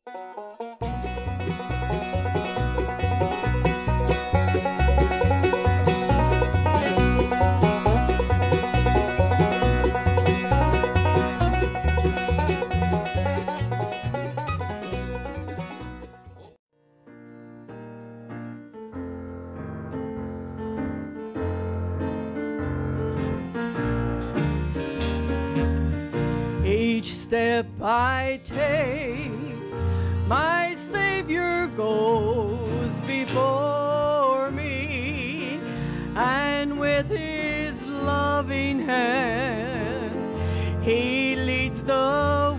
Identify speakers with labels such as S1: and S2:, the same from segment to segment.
S1: Each step I take, my Savior goes before me, and with His loving hand, He leads the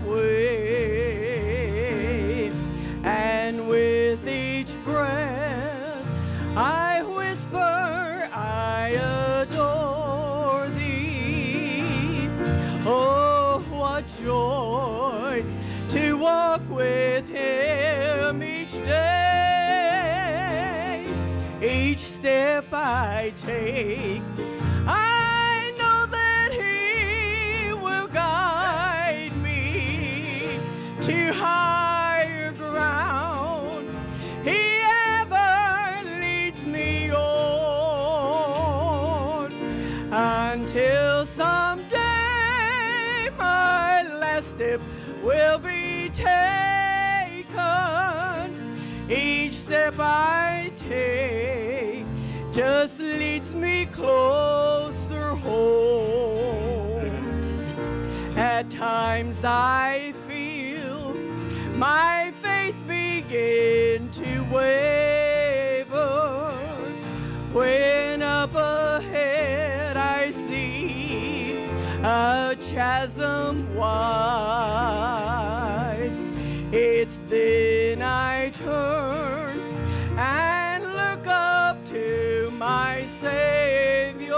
S1: way. And with each breath, I whisper, I adore Thee. Oh, what joy to walk with Him each day. Each step I take, I know that He will guide me to higher ground. He ever leads me on until someday my last step will be taken. Each step I take just leads me closer home. At times I feel my faith begin to waver, when up ahead I see a chasm wide. It's then I turn and look up to my Savior.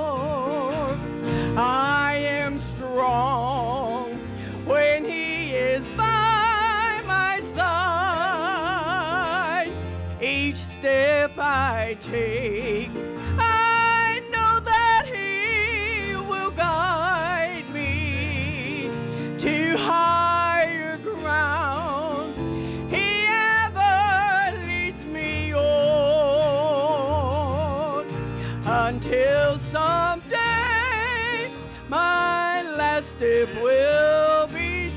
S1: I am strong when He is by my side. Each step I take, I know that He will guide me to higher ground. He ever leads me on until someday my last step will be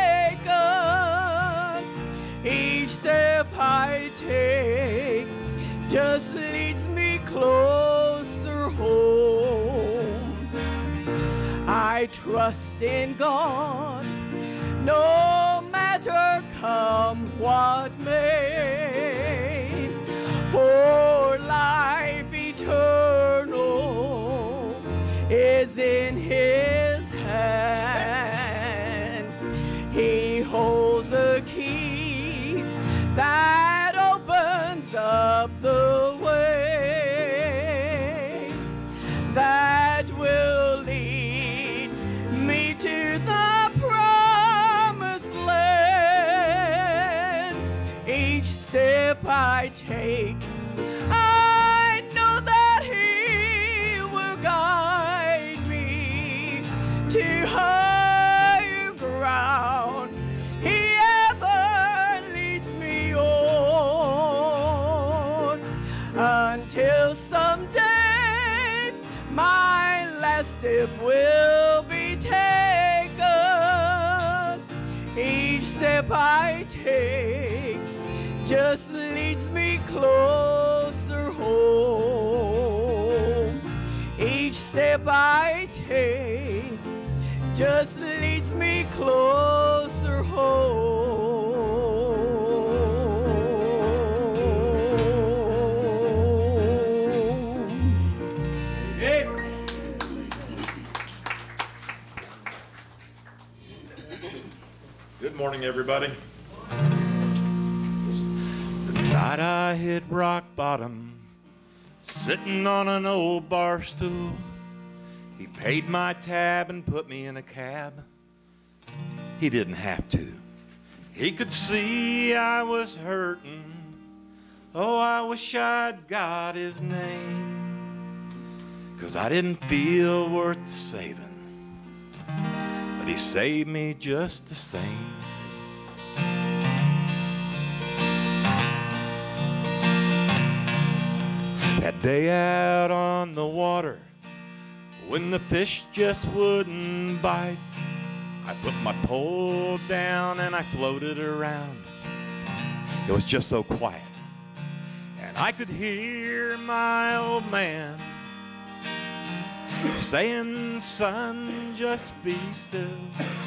S1: taken. Each step I take just leads me closer home. I trust in God, no matter come what may, for life eternal is in His hand. He holds the key that opens up the way that will lead me to the promised land. Each step I take, I know that He will guide me to higher ground. He ever leads me on until someday my last step will be taken. Each step I take just leads me closer home. Each step I take just leads me closer home.
S2: Good morning, everybody. The night I hit rock bottom, sitting on an old bar stool, he paid my tab and put me in a cab. He didn't have to. He could see I was hurting. Oh, I wish I'd got his name, 'cause I didn't feel worth saving, but he saved me just the same. day out on the water, when the fish just wouldn't bite, I put my pole down and I floated around. It was just so quiet, and I could hear my old man saying, son, just be still,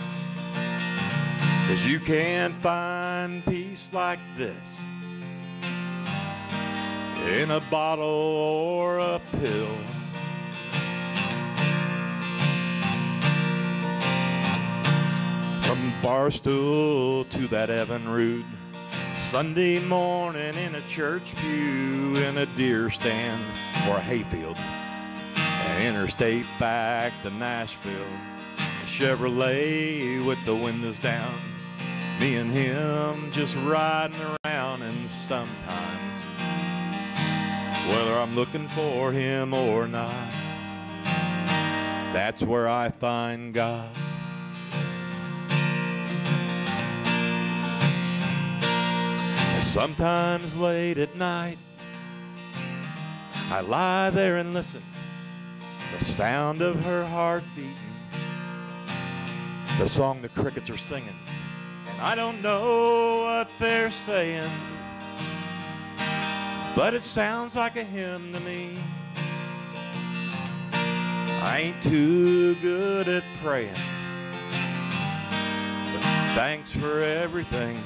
S2: 'cause you can't find peace like this in a bottle or a pill. From Barstool to that Evinrude, Sunday morning in a church pew, in a deer stand or a hayfield, interstate back to Nashville, a Chevrolet with the windows down, me and him just riding around. And sometimes, whether I'm looking for him or not, that's where I find God. And sometimes late at night, I lie there and listen, the sound of her heart beating, the song the crickets are singing, and I don't know what they're saying, but it sounds like a hymn to me. I ain't too good at praying, but thanks for everything.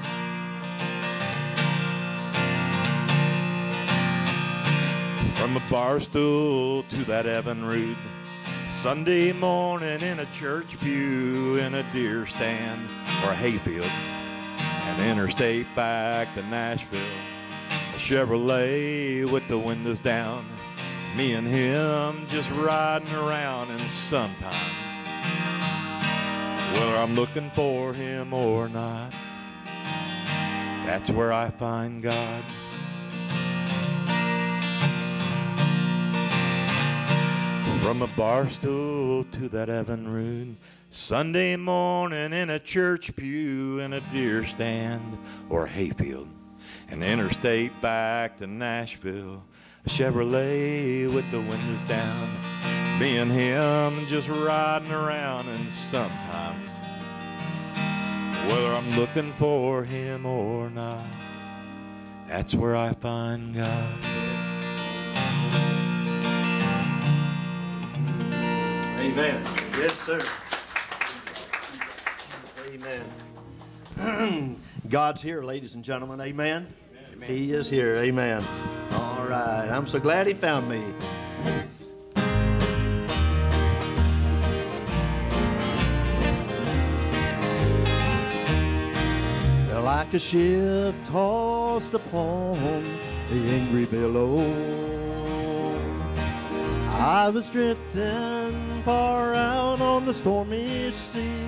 S2: From a Barstool to that Evinrude, Sunday morning in a church pew, in a deer stand or a hayfield, and interstate back to Nashville, a Chevrolet with the windows down, me and him just riding around. And sometimes, whether I'm looking for him or not, that's where I find God. From a Barstool to that Evinrude, Sunday morning in a church pew, in a deer stand or a hayfield, and interstate back to Nashville, a Chevrolet with the windows down, me and him just riding around. And sometimes, whether I'm looking for him or not, that's where I find God.
S3: Amen. Yes, sir. Amen. God's here, ladies and gentlemen. Amen. Amen. He is here. Amen. All right. I'm so glad he found me. Like a ship tossed upon the angry billow, I was drifting far out on the stormy sea.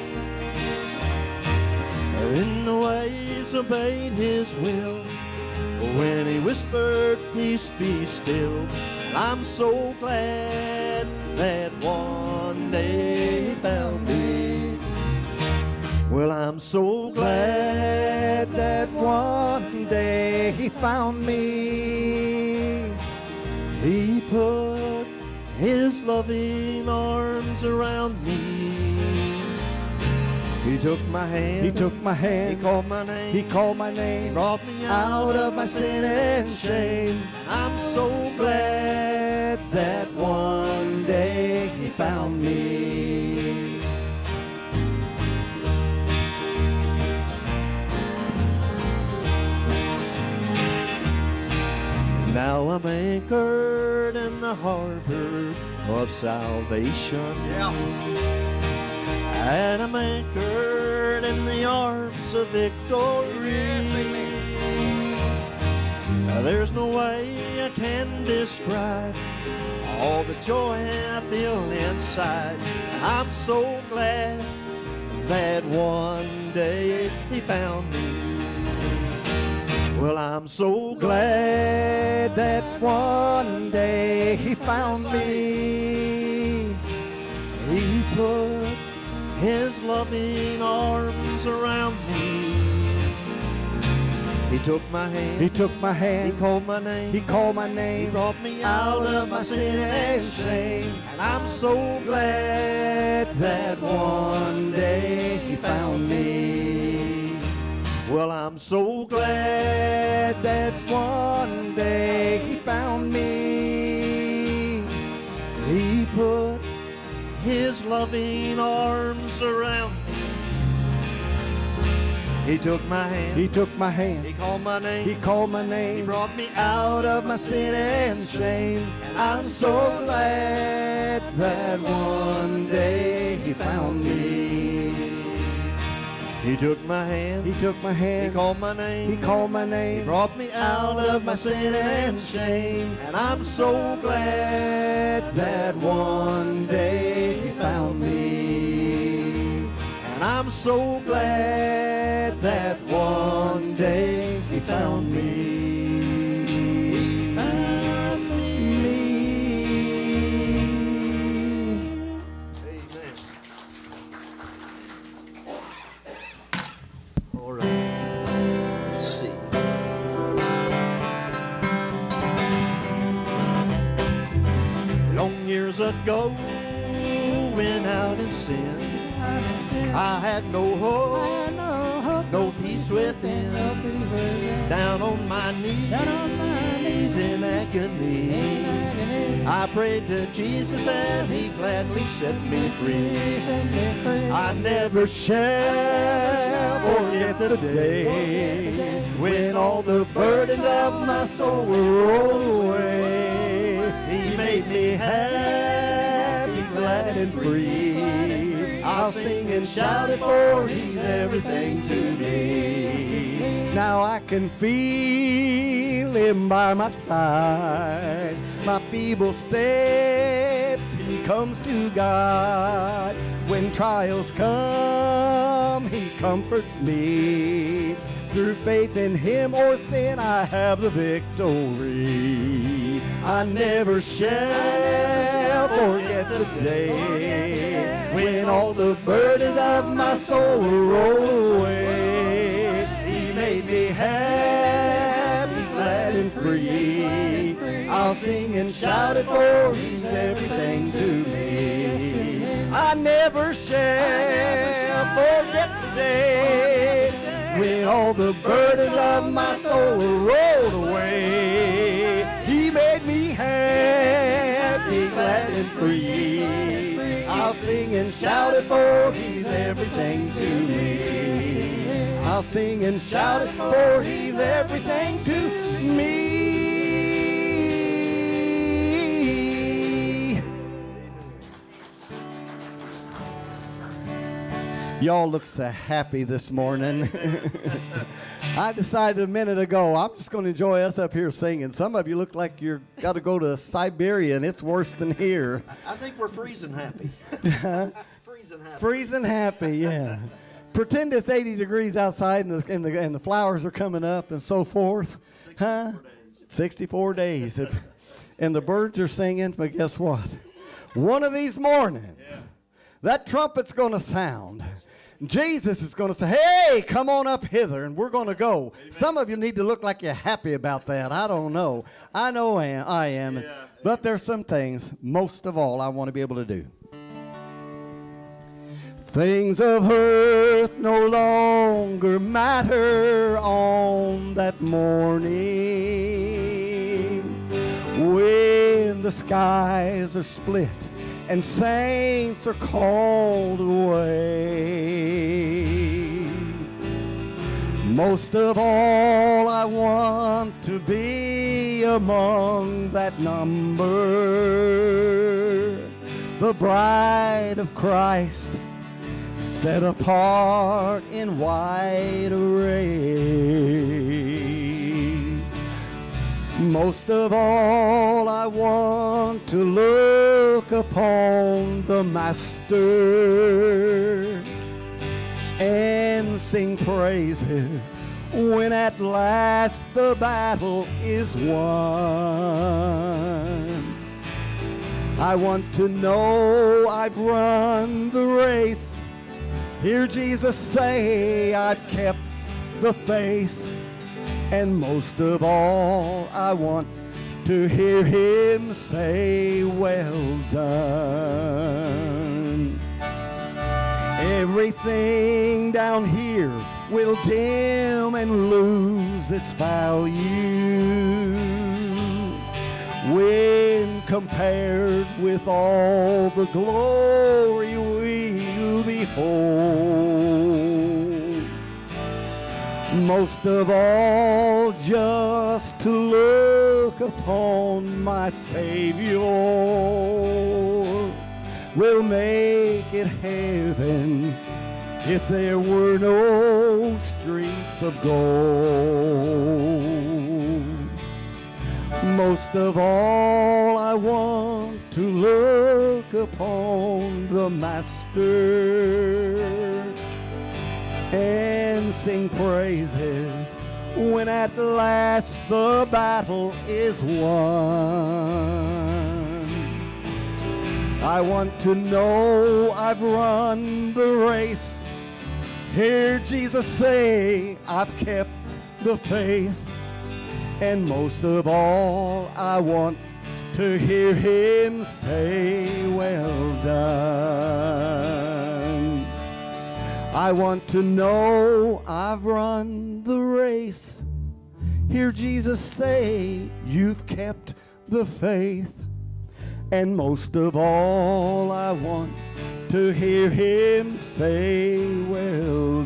S3: Then the waves obeyed his will when he whispered, peace be still. And I'm so glad that one day he found me. Well, I'm so glad that one day he found me. He put his loving arms around me. He took my hand.
S4: He took my hand.
S3: He called my name.
S4: He called my name.
S3: Brought me out of my sin and shame. I'm so glad that one day he found me. Now I'm anchored in the harbor of salvation. Yeah. And I'm anchored in the arms of victory. Now there's no way I can describe all the joy I feel inside. I'm so glad that one day he found me. Well, I'm so glad that one day he found me. He put his loving arms around me. He took my hand.
S4: He took my hand.
S3: He called my name.
S4: He called my
S3: He
S4: name.
S3: brought me out of my sin and shame. And I'm so glad that one day He found me. Well, I'm so glad that one day He found me. He put His loving arms around me. He took my hand.
S4: He took my hand.
S3: He called my name.
S4: He called my
S3: He
S4: name.
S3: brought me out of my sin and shame. And I'm so glad that one day He found me. He took my hand.
S4: He took my
S3: He
S4: hand.
S3: called my name.
S4: He called my
S3: He
S4: name.
S3: brought me out of my sin and shame. And I'm so glad that one day He found me. And I'm so glad that one day He found me. Found me. Amen. All right. Let's see. Long years ago, went out in sin. I had no hope, no peace within. Down on my knees in agony, I prayed to Jesus and He gladly set me free. I never shall forget the day when all the burdens of my soul were rolled away. He made me happy, glad and free. I'll sing and shout it, for He's everything to me.
S4: Now I can feel Him by my side. My feeble steps He comes to guide. When trials come, He comforts me. Through faith in Him or sin, I have the victory. I never shall forget the day when all the burdens of my soul were rolled away. He made me happy, glad and free. I'll sing and shout it, for He's everything to me. I never shall forget the day when all the burdens of my soul were rolled away. He made me happy, glad and free. I'll sing and shout it, for He's everything to me. I'll sing and shout it, for He's everything to me. Y'all look so happy this morning. I decided a minute ago, I'm just going to enjoy us up here singing. Some of you look like you've got to go to Siberia, and it's worse than here.
S3: I think we're freezing happy. Freezing happy.
S4: Freezing happy, yeah. Pretend it's 80 degrees outside and the flowers are coming up and so forth. 64 days. 64 days. And the birds are singing, but guess what? One of these mornings, that trumpet's going to sound. Jesus is going to say, hey, come on up hither, and we're going to go. Amen. Some of you need to look like you're happy about that. I don't know. I know I am. Yeah. But there's some things, most of all, I want to be able to do. Things of earth no longer matter on that morning when the skies are split and saints are called away. Most of all, I want to be among that number, the bride of Christ, set apart in white array. Most of all, I want to look upon the Master and sing praises when at last the battle is won. I want to know I've run the race. Hear Jesus say, I've kept the faith. And most of all, I want to hear him say, well done. Everything down here will dim and lose its value when compared with all the glory we'll behold. Most of all, just to look upon my Savior will make it heaven if there were no streets of gold. Most of all, I want to look upon the Master and sing praises when at last the battle is won. I want to know I've run the race. Hear Jesus say I've kept the faith. And most of all, I want to hear him say, well done. I want to know I've run the race. Hear Jesus say, you've kept the faith. And most of all, I want to hear him say, well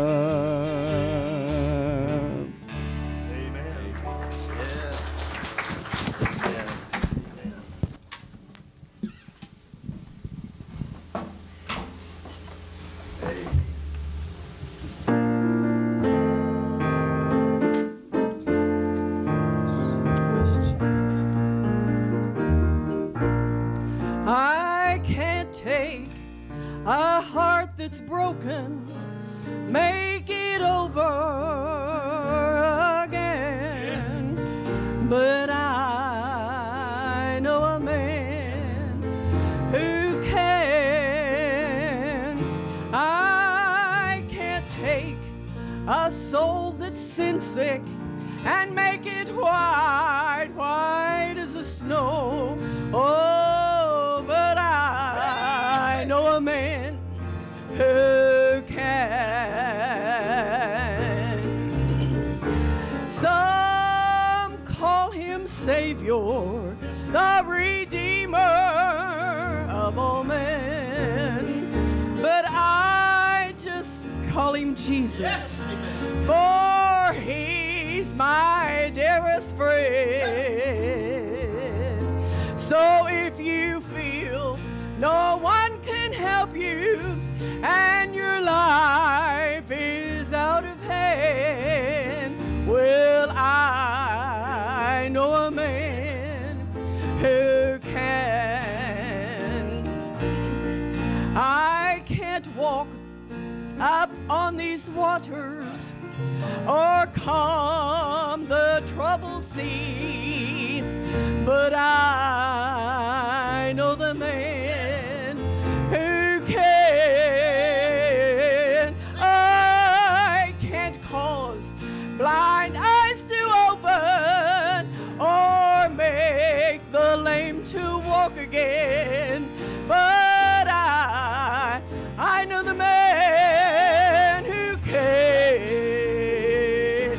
S4: done.
S3: Amen. Yeah.
S1: I can't take a heart that's broken, make it over again. But I know a man who can. I can't take a soul that's sin sick and make it white, white as the snow. Oh, but I know a man who can. Some call him Savior, the Redeemer of all men, but I just call him Jesus, for he's my dearest friend. So if you feel no one can help you and your life is out of hand, well, I know a man who can. I can't walk up on these waters or calm the troubled sea, but I know the man who can. I can't cause blind eyes to open or make the lame to walk again, but I know the man who can.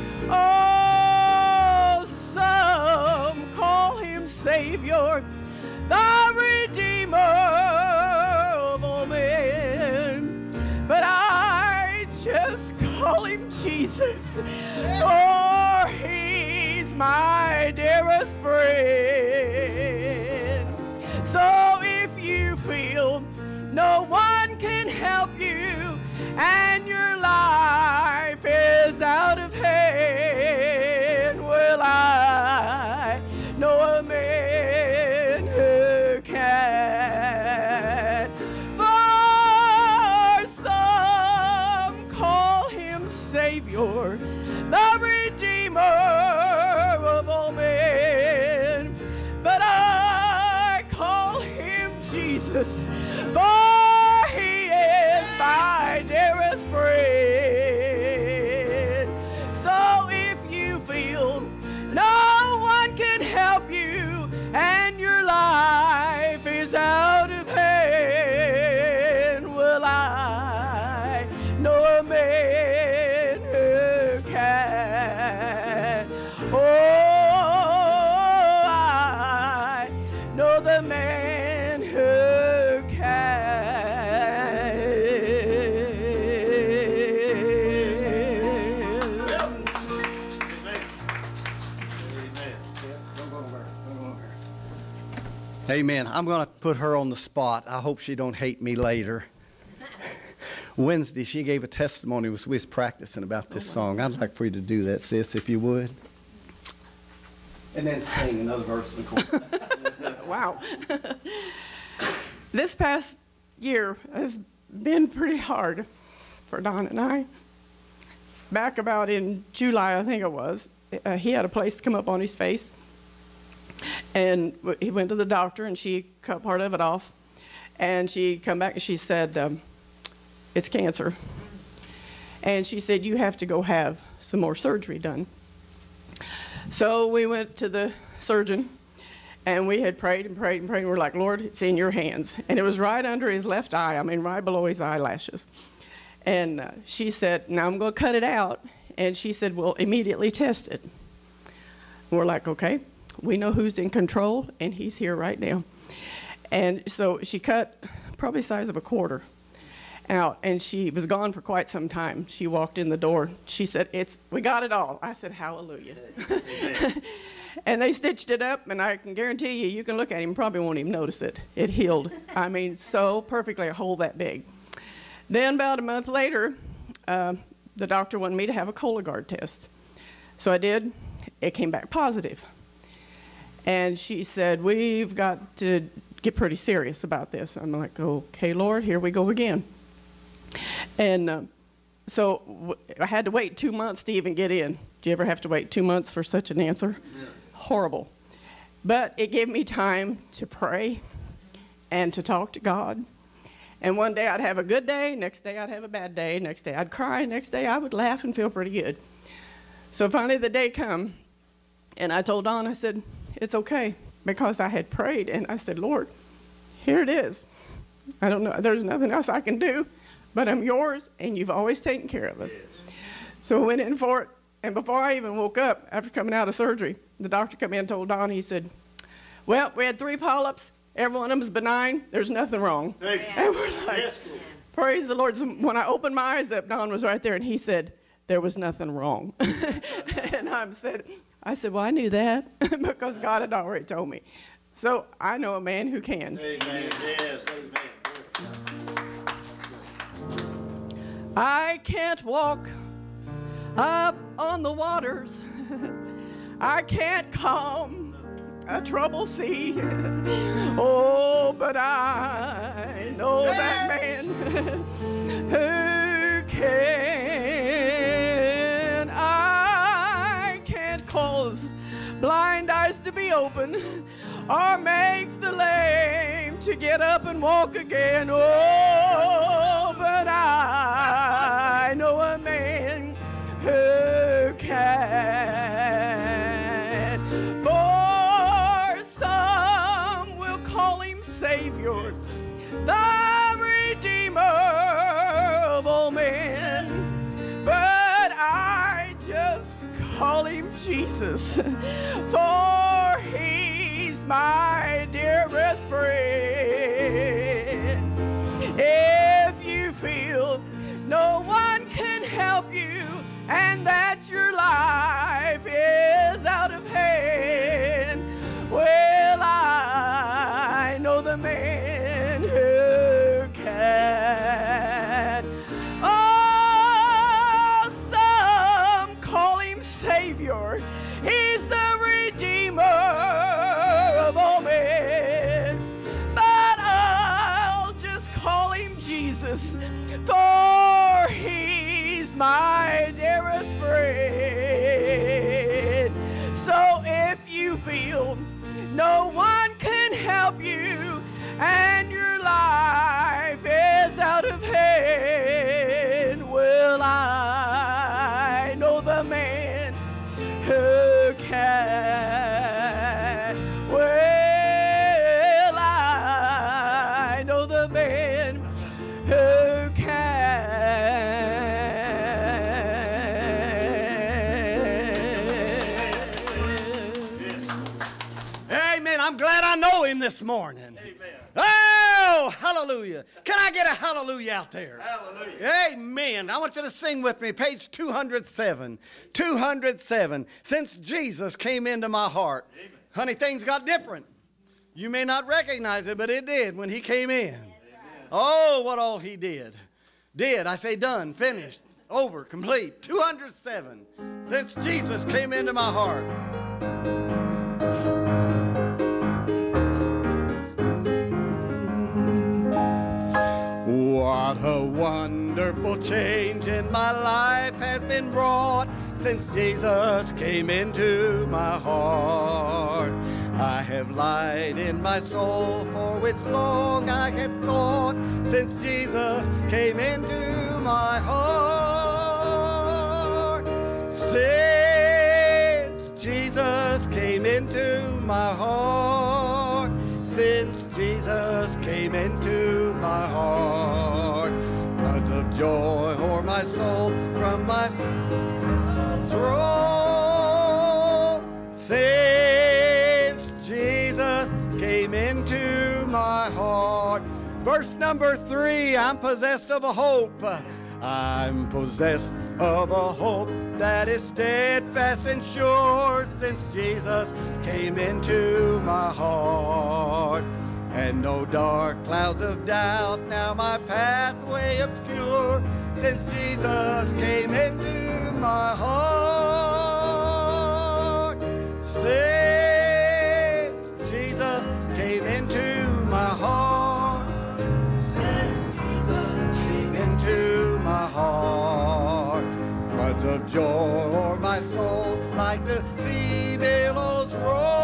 S1: Oh, some call him Savior, the Redeemer of all men, but I just call him Jesus, for he's my dearest friend. So if you feel no one can help you and your life is out of hand, well, I know a man who can. For some call him Savior, the Redeemer of all men, but I call him Jesus, for he is my dearest friend. So if you feel
S4: Amen. I'm going to put her on the spot. I hope she don't hate me later. Wednesday, she gave a testimony. We was practicing about this song. I'd like for you to do that, sis, if you would. And then sing another verse in the chorus.
S1: Wow. This past year has been pretty hard for Don and I. Back about in July, I think it was, he had a place come up on his face. And he went to the doctor, and she cut part of it off. And she come back, and she said, it's cancer. And she said, you have to go have some more surgery done. So we went to the surgeon, and we had prayed and prayed and prayed, and we're like, Lord, it's in your hands. And it was right under his left eye, I mean, right below his eyelashes. And she said, now I'm going to cut it out. And she said, well, immediately test it. And we're like, okay, we know who's in control, and he's here right now. And so she cut probably the size of a quarter out, and she was gone for quite some time. She walked in the door. She said, we got it all. I said, hallelujah. And they stitched it up, and I can guarantee you can look at him, probably won't even notice it. It healed. I mean, so perfectly, a hole that big. Then about a month later, the doctor wanted me to have a Cologuard test. So I did. It came back positive. And she said, we've got to get pretty serious about this. I'm like, okay, Lord, here we go again. And so I had to wait 2 months to even get in. Did you ever have to wait 2 months for such an answer? Yeah. Horrible. But it gave me time to pray and to talk to God. And one day I'd have a good day, next day I'd have a bad day, next day I'd cry, next day I would laugh and feel pretty good. So finally the day come, and I told Don, I said, it's okay, because I had prayed, and I said, Lord, here it is. I don't know, there's nothing else I can do, but I'm yours, and you've always taken care of us. So I went in for it, and before I even woke up, after coming out of surgery, the doctor came in and told Don, he said, well, we had 3 polyps, every one of them is benign, there's nothing wrong. And we're like, praise the Lord. So when I opened my eyes up, Don was right there, and he said, there was nothing wrong. And I said, well, I knew that because God had already told me. So I know a man who can.
S3: Amen. Yes, amen.
S1: I can't walk up on the waters. I can't calm a troubled sea. Oh, but I know that man who can. I can't cause blind eyes to be open or make the lame to get up and walk again. Oh, but I know a man who can. For some will call him Savior, the Redeemer of all men, but I just call him Jesus, for he's my dearest friend. If you feel no one can help you and that your life is out of hand, well, I know the man who can. Oh, some call him Savior. He's the Redeemer of all men. But I'll just call him Jesus, for he's my dearest friend. So if you feel no one can help you and your life is out of hand, well, I know the man who can. Well, I know the man who can.
S4: Amen. I'm glad I know him this morning.
S3: Amen.
S4: Oh, hallelujah. Can I get a hallelujah out there?
S3: Hallelujah.
S4: Amen. I want you to sing with me, page 207. 207. Since Jesus came into my heart.
S3: Amen.
S4: Honey, things got different. You may not recognize it, but it did when he came in. Oh, what all he did. Did, I say done, finished, over, complete. 207 since Jesus came into my heart. What a wonderful change in my life has been wrought since Jesus came into my heart. I have light in my soul for which long I had thought since Jesus came into my heart. Since Jesus came into my heart. Since Jesus came into my heart. Floods of joy o'er my soul from my throne. Since Jesus came into my heart. Verse number 3, I'm possessed of a hope. I'm possessed of a hope that is steadfast and sure since Jesus came into my heart. And no dark clouds of doubt now my pathway obscure since Jesus came into my heart. Since Jesus came into my heart. Since Jesus came into my heart. Floods of joy o'er my soul like the sea billows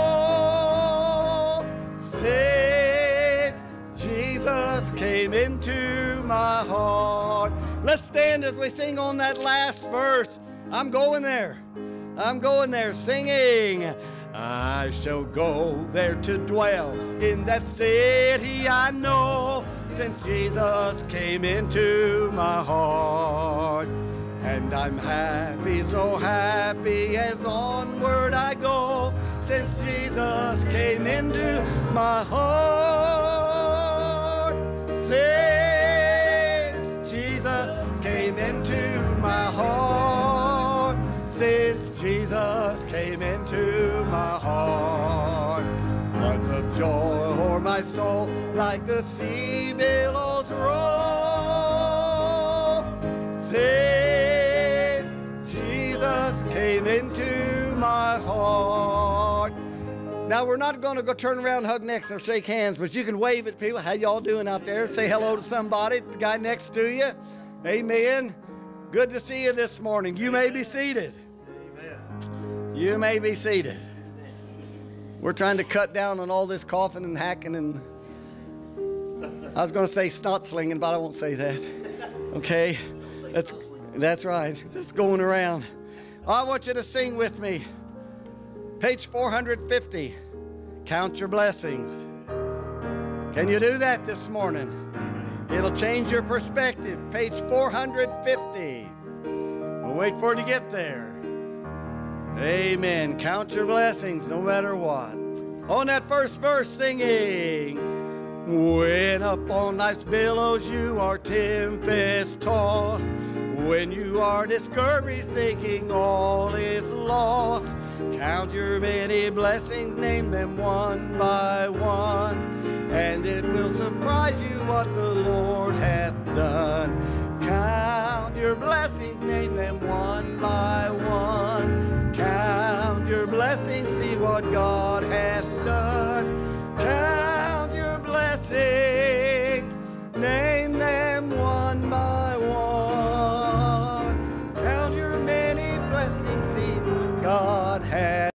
S4: roll. Since Jesus came into my heart. Let's stand as we sing on that last verse. I'm going there. I'm going there singing. I shall go there to dwell in that city I know since Jesus came into my heart. And I'm happy, so happy as onward I go since Jesus came into my heart. Since Jesus came into my heart. Since Jesus came into my heart. Floods of joy o'er my soul like the sea billows roll. Since Jesus came into my heart. Now we're not going to go turn around, hug necks, or shake hands, but you can wave at people. How y'all doing out there? Say hello to somebody, the guy next to you. Amen. Good to see you this morning. You may be seated. You may be seated. We're trying to cut down on all this coughing and hacking and I was going to say snot slinging, but I won't say that. Okay? That's right. That's going around. I want you to sing with me. Page 450. Count your blessings. Can you do that this morning? It'll change your perspective. Page 450. We'll wait for it to get there. Amen. Count your blessings no matter what. On that first verse, singing. When up on life's billows you are tempest tossed. When you are discouraged thinking all is lost. Count your many blessings, name them one by one. And it will surprise you what the Lord hath done. Count your blessings, name them one by one. Count your blessings, see what God hath done. Count your blessings, name them one by one. Count your many blessings, see what God hath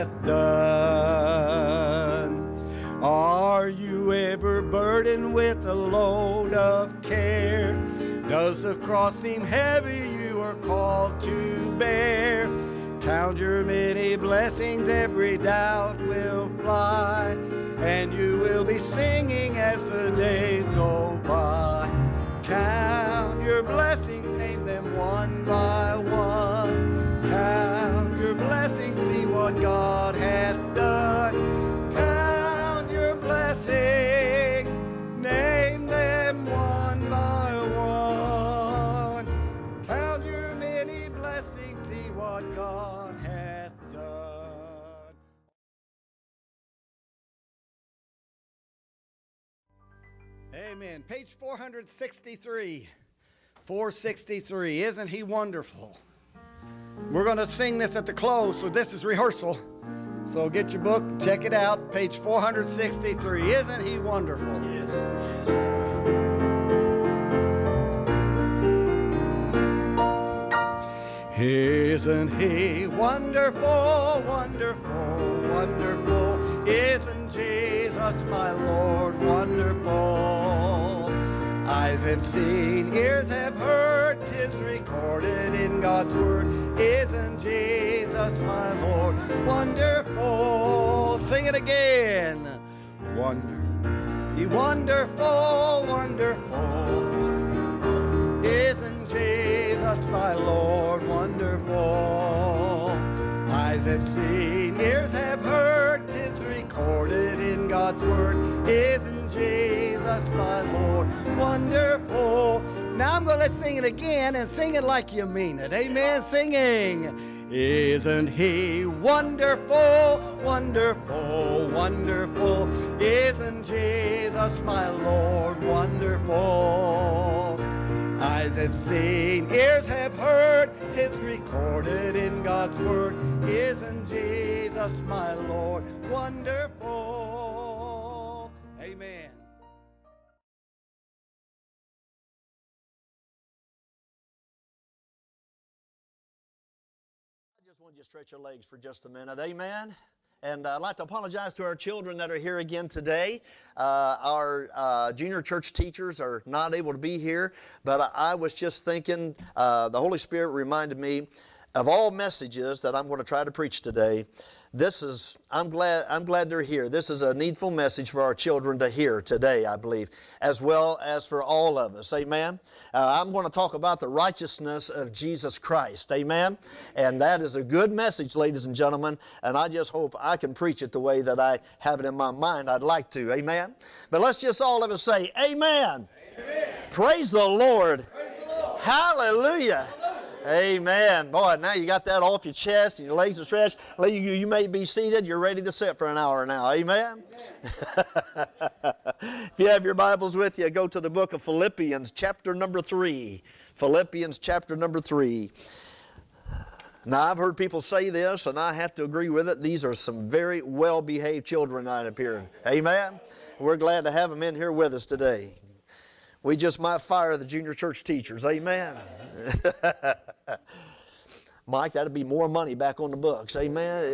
S4: done. Are you ever burdened with a load of care? Does the cross seem heavy you are called to bear? Count your many blessings, every doubt will fly, and you will be singing as the days go by. Count your blessings, name them one by one. Count your blessings, see what God hath done. Count your blessings, name them one by one. Count your many blessings, see what God hath done. Amen. Page 463. 463. Isn't he wonderful? We're going to sing this at the close, so this is rehearsal. So get your book, check it out. Page 463. Isn't he wonderful?
S3: Yes.
S4: Isn't he wonderful, wonderful, wonderful? Isn't Jesus my Lord wonderful? Eyes have seen, ears have heard, 'tis recorded in God's word. Isn't Jesus my Lord wonderful? Sing it again. Wonderful, wonderful. Isn't Jesus my Lord wonderful? Eyes have seen, ears have heard, 'tis recorded in God's word. Isn't Jesus my Lord wonderful? Now I'm going to sing it again and sing it like you mean it. Amen. Singing. Isn't he wonderful, wonderful, wonderful? Isn't Jesus my Lord wonderful? Eyes have seen, ears have heard, 'tis recorded in God's word. Isn't Jesus my Lord wonderful? Amen.
S3: I just want you to stretch your legs for just a minute. Amen. And I'd like to apologize to our children that are here again today. Our junior church teachers are not able to be here, but I was just thinking, the Holy Spirit reminded me of all messages that I'm going to try to preach today. I'm glad they're here. This is a needful message for our children to hear today, I believe, as well as for all of us. Amen. I'm going to talk about the righteousness of Jesus Christ. Amen. And that is a good message, ladies and gentlemen, and I just hope I can preach it the way that I have it in my mind. I'd like to. Amen. But let's just all of us say, Amen. Amen. Praise the Lord. Praise the Lord. Hallelujah. Amen. Boy, now you got that off your chest and your legs are stretched. You may be seated. You're ready to sit for an hour now. Amen. If you have your Bibles with you, go to the book of Philippians, chapter number 3. Philippians, chapter number 3. Now, I've heard people say this, and I have to agree with it. These are some very well-behaved children right up here. Amen. We're glad to have them in here with us today. We just might fire the junior church teachers. Amen. Mike, that'd be more money back on the books. Amen.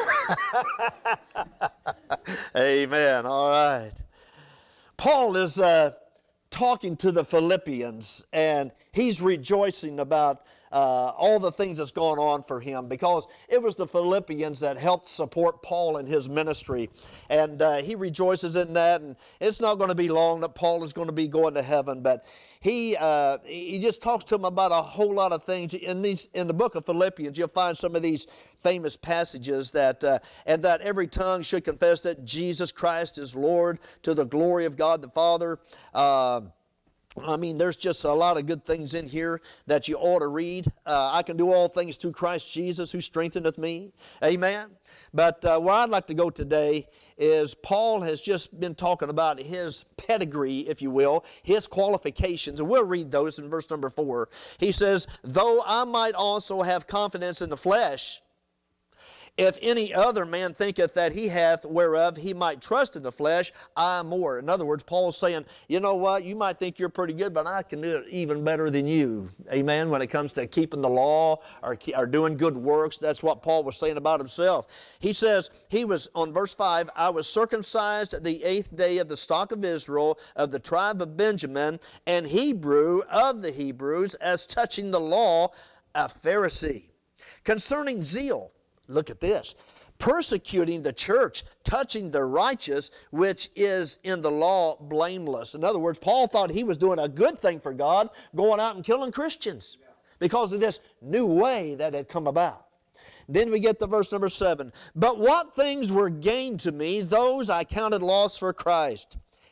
S3: Amen. All right. Paul is talking to the Philippians, and he's rejoicing about all the things that's going on for him, because it was the Philippians that helped support Paul in his ministry, and he rejoices in that. And it's not going to be long that Paul is going to be going to heaven, but he just talks to him about a whole lot of things. In the book of Philippians, you'll find some of these famous passages that and that every tongue should confess that Jesus Christ is Lord, to the glory of God the Father. I mean, there's just a lot of good things in here that you ought to read. I can do all things through Christ Jesus who strengtheneth me. Amen. But where I'd like to go today is Paul has just been talking about his pedigree, if you will, his qualifications. And we'll read those in verse number 4. He says, though I might also have confidence in the flesh, if any other man thinketh that he hath whereof he might trust in the flesh, I more. In other words, Paul's saying, you know what, you might think you're pretty good, but I can do it even better than you. Amen. When it comes to keeping the law or doing good works, that's what Paul was saying about himself. He says, he was, on verse 5, I was circumcised the 8th day of the stock of Israel, of the tribe of Benjamin, and Hebrew of the Hebrews, as touching the law, a Pharisee. Concerning zeal, look at this. Persecuting the church, touching the righteous, which is in the law blameless. In other words, Paul thought he was doing a good thing for God, going out and killing Christians because of this new way that had come about. Then we get to verse number 7. But what things were gained to me, those I counted loss for Christ.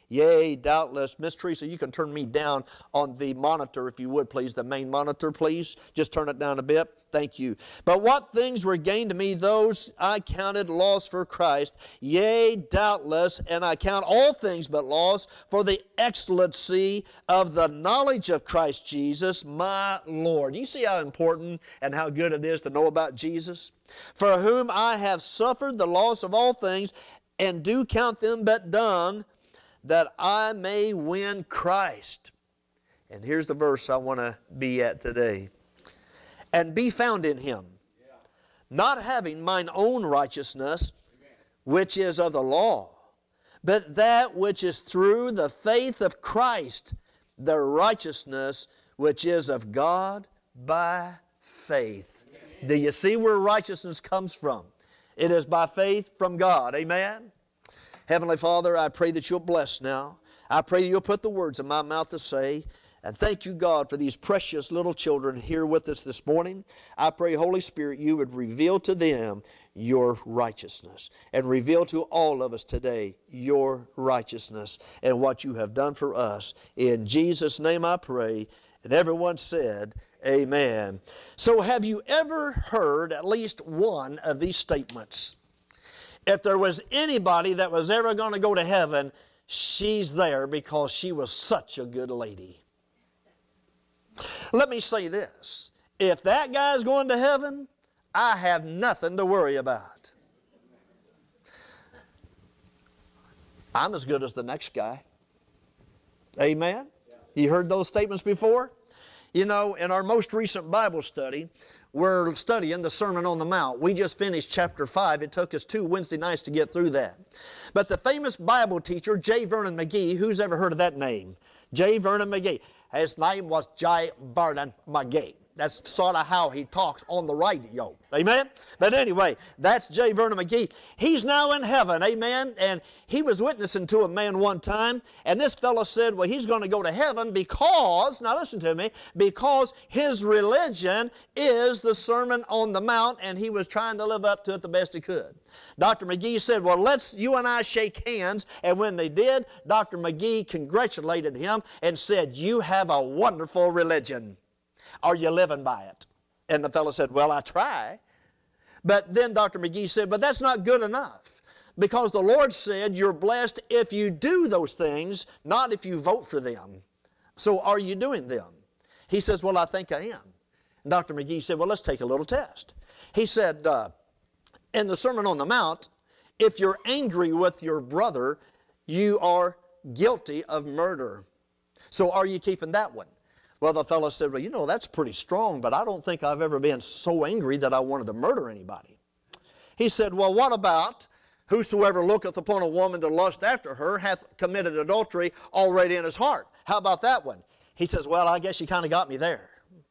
S3: Yea, doubtless. Miss Teresa, you can turn me down on the monitor if you would, please. The main monitor, please. Just turn it down a bit. Thank you. But what things were gained to me, those I counted loss for Christ. Yea, doubtless, and I count all things but loss for the excellency of the knowledge of Christ Jesus, my Lord. You see how important and how good it is to know about Jesus? For whom I have suffered the loss of all things, and do count them but dung, that I may win Christ. And here's the verse I want to be at today. And be found in Him, not having mine own righteousness, which is of the law, but that which is through the faith of Christ, the righteousness which is of God by faith. Do you see where righteousness comes from? It is by faith from God. Amen? Heavenly Father, I pray that You'll bless now. I pray that You'll put the words in my mouth to say. And thank You, God, for these precious little children here with us this morning. I pray, Holy Spirit, You would reveal to them Your righteousness, and reveal to all of us today Your righteousness and what You have done for us. In Jesus' name I pray. And everyone said, amen. So have you ever heard at least one of these statements? If there was anybody that was ever going to go to heaven, she's there because she was such a good lady. Let me say this. If that guy's going to heaven, I have nothing to worry about. I'm as good as the next guy. Amen? You heard those statements before? You know, in our most recent Bible study, we're studying the Sermon on the Mount. We just finished chapter 5. It took us 2 Wednesday nights to get through that. But the famous Bible teacher, J. Vernon McGee, who's ever heard of that name? J. Vernon McGee. His name was J. Vernon McGee. That's sort of how he talks on the radio. Amen? But anyway, that's J. Vernon McGee. He's now in heaven. Amen? And he was witnessing to a man one time, and this fellow said, well, he's going to go to heaven because, now listen to me, because his religion is the Sermon on the Mount, and he was trying to live up to it the best he could. Dr. McGee said, well, let's you and I shake hands. And when they did, Dr. McGee congratulated him and said, you have a wonderful religion. Are you living by it? And the fellow said, well, I try. But then Dr. McGee said, but that's not good enough. Because the Lord said you're blessed if you do those things, not if you vote for them. So are you doing them? He says, well, I think I am. And Dr. McGee said, well, let's take a little test. He said, in the Sermon on the Mount, if you're angry with your brother, you are guilty of murder. So are you keeping that one? Well, the fellow said, well, you know, that's pretty strong, but I don't think I've ever been so angry that I wanted to murder anybody. He said, well, what about whosoever looketh upon a woman to lust after her hath committed adultery already in his heart? How about that one? He says, well, I guess you kind of got me there.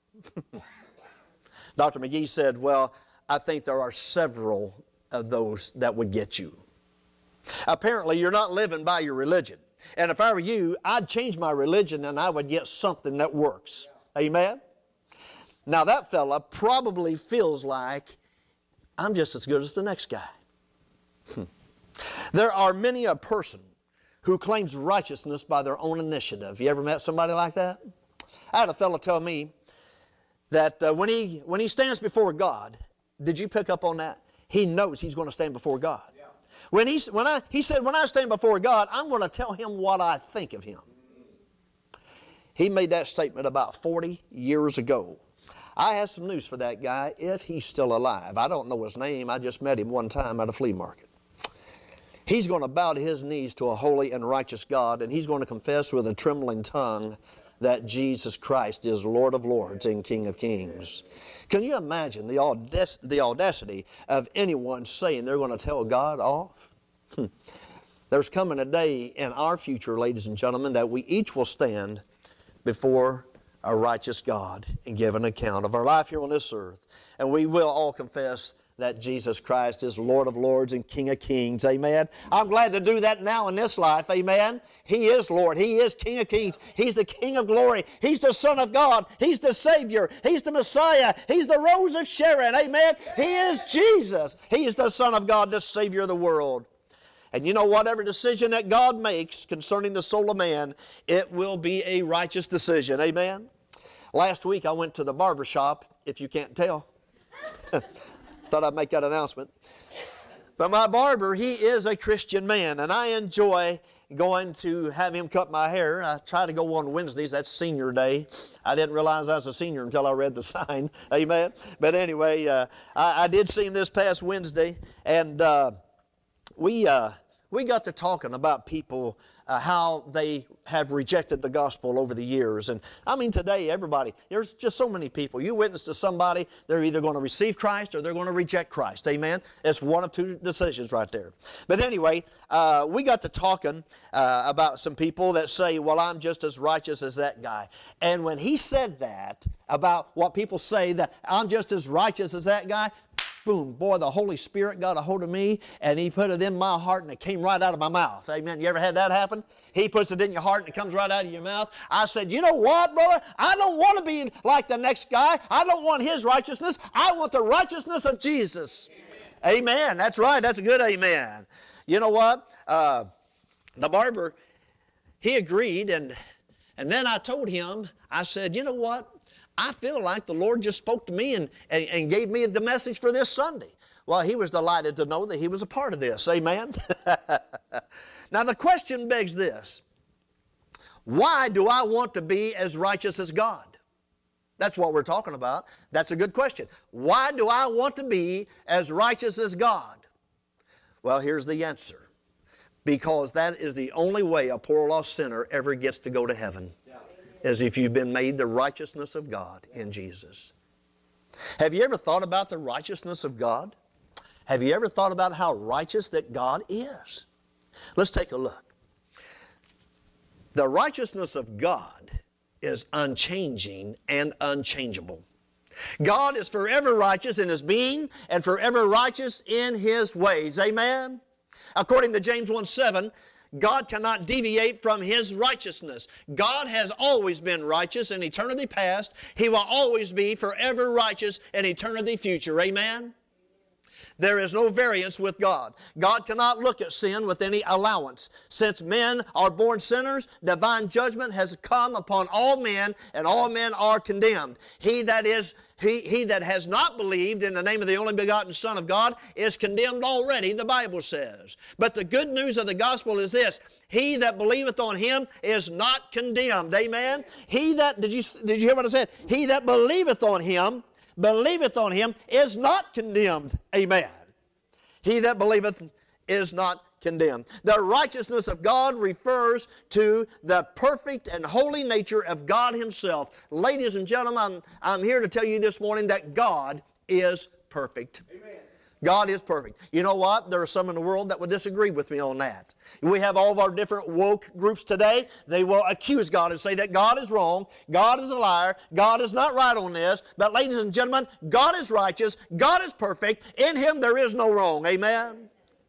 S3: Dr. McGee said, well, I think there are several of those that would get you. Apparently, you're not living by your religion. And if I were you, I'd change my religion and I would get something that works. Amen? Now that fella probably feels like I'm just as good as the next guy. There are many a person who claims righteousness by their own initiative. You ever met somebody like that? I had a fellow tell me that when he stands before God, did you pick up on that? He knows he's going to stand before God. He said, when I stand before God, I'm going to tell Him what I think of Him. He made that statement about 40 years ago. I have some news for that guy, if he's still alive. I don't know his name. I just met him one time at a flea market. He's going to bow to his knees to a holy and righteous God, and he's going to confess with a trembling tongue that Jesus Christ is Lord of Lords and King of Kings. Can you imagine the audacity of anyone saying they're going to tell God off? There's coming a day in our future, ladies and gentlemen, that we each will stand before a righteous God and give an account of our life here on this earth. And we will all confess that Jesus Christ is Lord of Lords and King of Kings. Amen. I'm glad to do that now in this life. Amen. He is Lord. He is King of Kings. He's the King of glory. He's the Son of God. He's the Savior. He's the Messiah. He's the Rose of Sharon. Amen. He is Jesus. He is the Son of God, the Savior of the world. And you know, whatever decision that God makes concerning the soul of man, it will be a righteous decision. Amen? Last week I went to the barber shop, if you can't tell. Thought I'd make that announcement. But my barber, he is a Christian man, and I enjoy going to have him cut my hair. I try to go on Wednesdays. That's senior day. I didn't realize I was a senior until I read the sign. Amen. But anyway, I did see him this past Wednesday, and we got to talking about people, how they have rejected the gospel over the years. And I mean, today, everybody, there's just so many people. You witness to somebody, they're either going to receive Christ or they're going to reject Christ. Amen? It's one of two decisions right there. But anyway, we got to talking about some people that say, well, I'm just as righteous as that guy. And when he said that, about what people say, that I'm just as righteous as that guy, boom, boy, the Holy Spirit got a hold of me, and He put it in my heart, and it came right out of my mouth. Amen. You ever had that happen? He puts it in your heart, and it comes right out of your mouth. I said, you know what, brother? I don't want to be like the next guy. I don't want his righteousness. I want the righteousness of Jesus. Amen. That's right. That's a good amen. You know what? The barber, he agreed, and then I told him, I said, you know what? I feel like the Lord just spoke to me and gave me the message for this Sunday. Well, he was delighted to know that he was a part of this. Amen? Now, the question begs this. Why do I want to be as righteous as God? That's what we're talking about. That's a good question. Why do I want to be as righteous as God? Well, here's the answer. Because that is the only way a poor lost sinner ever gets to go to heaven. As if you've been made the righteousness of God in Jesus. Have you ever thought about the righteousness of God? Have you ever thought about how righteous that God is? Let's take a look. The righteousness of God is unchanging and unchangeable. God is forever righteous in His being and forever righteous in His ways. Amen? According to James 1:7, God cannot deviate from His righteousness. God has always been righteous in eternity past. He will always be forever righteous in eternity future. Amen? There is no variance with God. God cannot look at sin with any allowance. Since men are born sinners, divine judgment has come upon all men, and all men are condemned. He that has not believed in the name of the only begotten Son of God is condemned already, the Bible says. But the good news of the gospel is this: he that believeth on Him is not condemned. Amen? He that, did you hear what I said? He that believeth on Him is not condemned. Amen. He that believeth is not condemned. The righteousness of God refers to the perfect and holy nature of God Himself. Ladies and gentlemen, I'm here to tell you this morning that God is perfect. Amen. God is perfect. You know what? There are some in the world that would disagree with me on that. We have all of our different woke groups today. They will accuse God and say that God is wrong, God is a liar, God is not right on this. But ladies and gentlemen, God is righteous, God is perfect. In Him there is no wrong. Amen?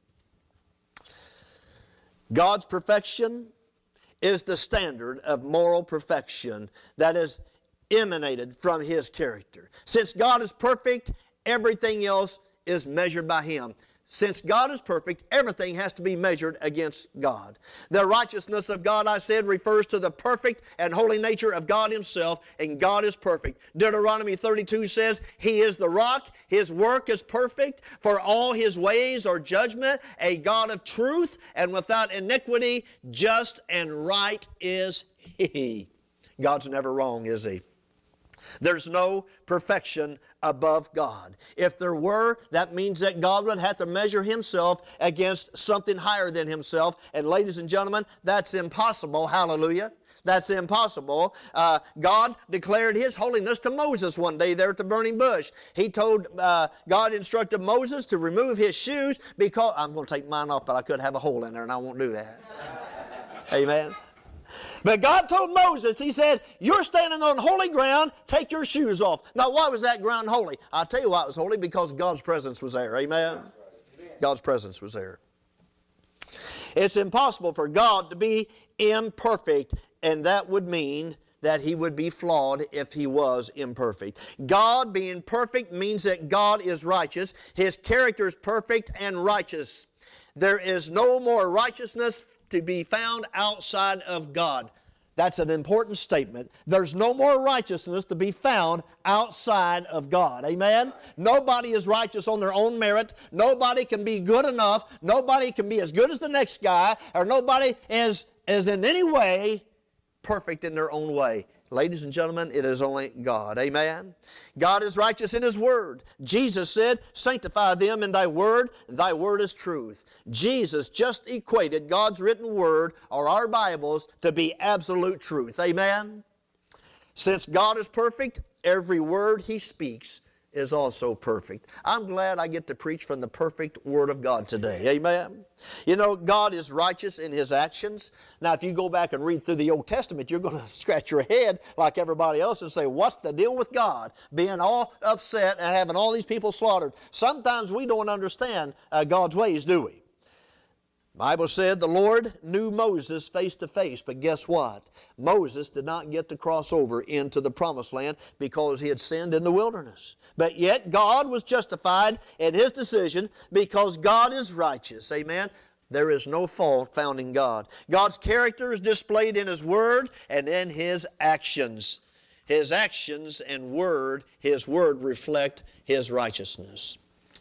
S3: God's perfection is the standard of moral perfection that is emanated from His character. Since God is perfect, everything else is measured by Him. Since God is perfect, everything has to be measured against God. The righteousness of God, I said, refers to the perfect and holy nature of God Himself, and God is perfect. Deuteronomy 32 says, He is the rock, His work is perfect, for all His ways are judgment, a God of truth, and without iniquity, just and right is He. God's never wrong, is He? There's no perfection above God. If there were, that means that God would have to measure Himself against something higher than Himself. And ladies and gentlemen, that's impossible. Hallelujah. That's impossible. God declared His holiness to Moses one day there at the burning bush. He told, God instructed Moses to remove his shoes because, I'm going to take mine off, but I could have a hole in there and I won't do that. Amen. But God told Moses, He said, you're standing on holy ground, take your shoes off. Now, why was that ground holy? I'll tell you why it was holy, because God's presence was there. Amen? God's presence was there. It's impossible for God to be imperfect, and that would mean that He would be flawed if He was imperfect. God being perfect means that God is righteous. His character is perfect and righteous. There is no more righteousness to be found outside of God. That's an important statement. There's no more righteousness to be found outside of God. Amen? Nobody is righteous on their own merit. Nobody can be good enough. Nobody can be as good as the next guy, or nobody is in any way perfect in their own way. Ladies and gentlemen, it is only God. Amen? God is righteous in His Word. Jesus said, sanctify them in Thy Word, and Thy Word is truth. Jesus just equated God's written Word, or our Bibles, to be absolute truth. Amen? Since God is perfect, every word He speaks is also perfect. I'm glad I get to preach from the perfect Word of God today. Amen? You know, God is righteous in His actions. Now, if you go back and read through the Old Testament, you're going to scratch your head like everybody else and say, what's the deal with God being all upset and having all these people slaughtered? Sometimes we don't understand God's ways, do we? The Bible said the Lord knew Moses face to face, but guess what? Moses did not get to cross over into the promised land because he had sinned in the wilderness. But yet God was justified in His decision because God is righteous. Amen? There is no fault found in God. God's character is displayed in His Word and in His actions. His actions and Word, His Word reflect His righteousness.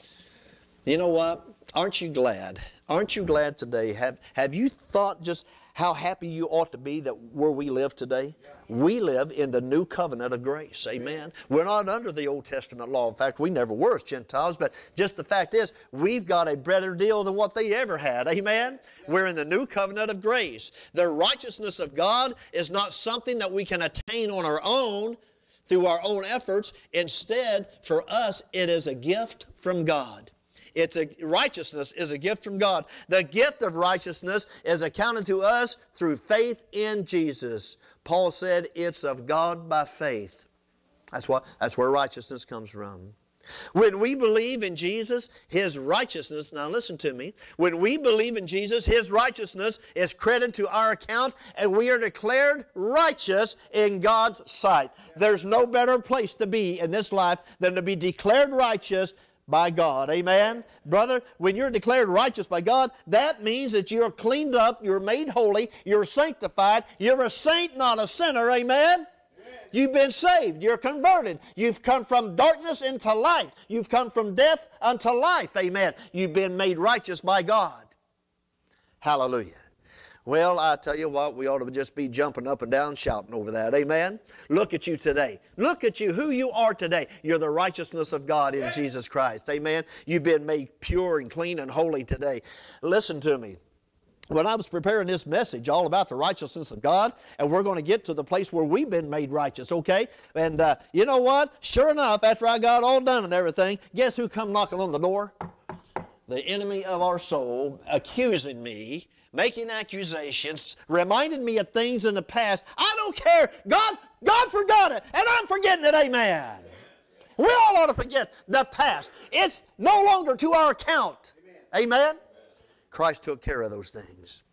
S3: You know what? Aren't you glad? Aren't you glad today? Have you thought just how happy you ought to be that where we live today? We live in the new covenant of grace. Amen. We're not under the Old Testament law. In fact, we never were as Gentiles, but just the fact is, we've got a better deal than what they ever had. Amen. We're in the new covenant of grace. The righteousness of God is not something that we can attain on our own through our own efforts. Instead, for us, it is a gift from God. Righteousness is a gift from God. The gift of righteousness is accounted to us through faith in Jesus. Paul said it's of God by faith. That's where righteousness comes from. When we believe in Jesus, His righteousness, now listen to me, when we believe in Jesus, His righteousness is credited to our account and we are declared righteous in God's sight. There's no better place to be in this life than to be declared righteous by God. Amen? Brother, when you're declared righteous by God, that means that you're cleaned up, you're made holy, you're sanctified, you're a saint, not a sinner. Amen? You've been saved. You're converted. You've come from darkness into light. You've come from death unto life. Amen. You've been made righteous by God. Hallelujah. Well, I tell you what, we ought to just be jumping up and down shouting over that. Amen? Look at you today. Look at you, who you are today. You're the righteousness of God in Jesus Christ. Amen? You've been made pure and clean and holy today. Listen to me. When I was preparing this message all about the righteousness of God, and we're going to get to the place where we've been made righteous, okay? And you know what? Sure enough, after I got all done and everything, guess who come knocking on the door? The enemy of our soul, accusing me, making accusations, reminding me of things in the past. I don't care. God forgot it, and I'm forgetting it. Amen. We all ought to forget the past. It's no longer to our account. Amen. Christ took care of those things.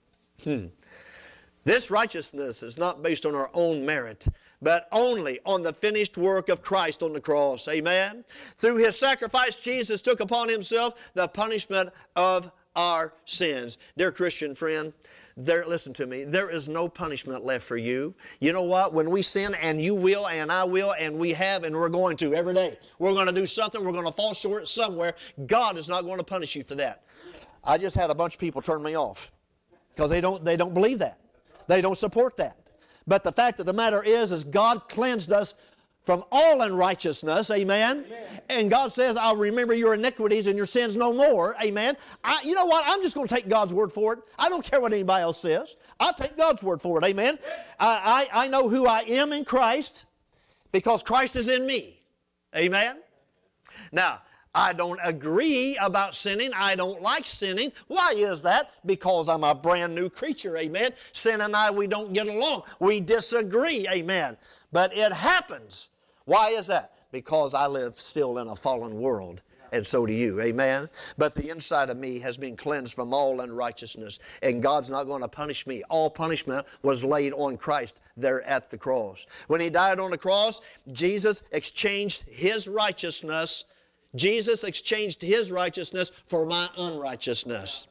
S3: This righteousness is not based on our own merit, but only on the finished work of Christ on the cross. Amen. Through His sacrifice, Jesus took upon Himself the punishment of our sins. Dear Christian friend, listen to me, there is no punishment left for you. You know what? When we sin, and you will, and I will, and we have, and we're going to every day, we're going to do something, we're going to fall short somewhere. God is not going to punish you for that. I just had a bunch of people turn me off because they don't believe that. They don't support that. But the fact of the matter is God cleansed us from all unrighteousness. Amen. And God says, I'll remember your iniquities and your sins no more. Amen. You know what? I'm just going to take God's word for it. I don't care what anybody else says. I'll take God's word for it. Amen. I know who I am in Christ because Christ is in me. Amen. Now, I don't agree about sinning. I don't like sinning. Why is that? Because I'm a brand new creature. Amen. Sin and I, we don't get along. We disagree. Amen. But it happens. Why is that? Because I live still in a fallen world, and so do you. Amen? But the inside of me has been cleansed from all unrighteousness, and God's not going to punish me. All punishment was laid on Christ there at the cross. When He died on the cross, Jesus exchanged His righteousness. Jesus exchanged His righteousness for my unrighteousness.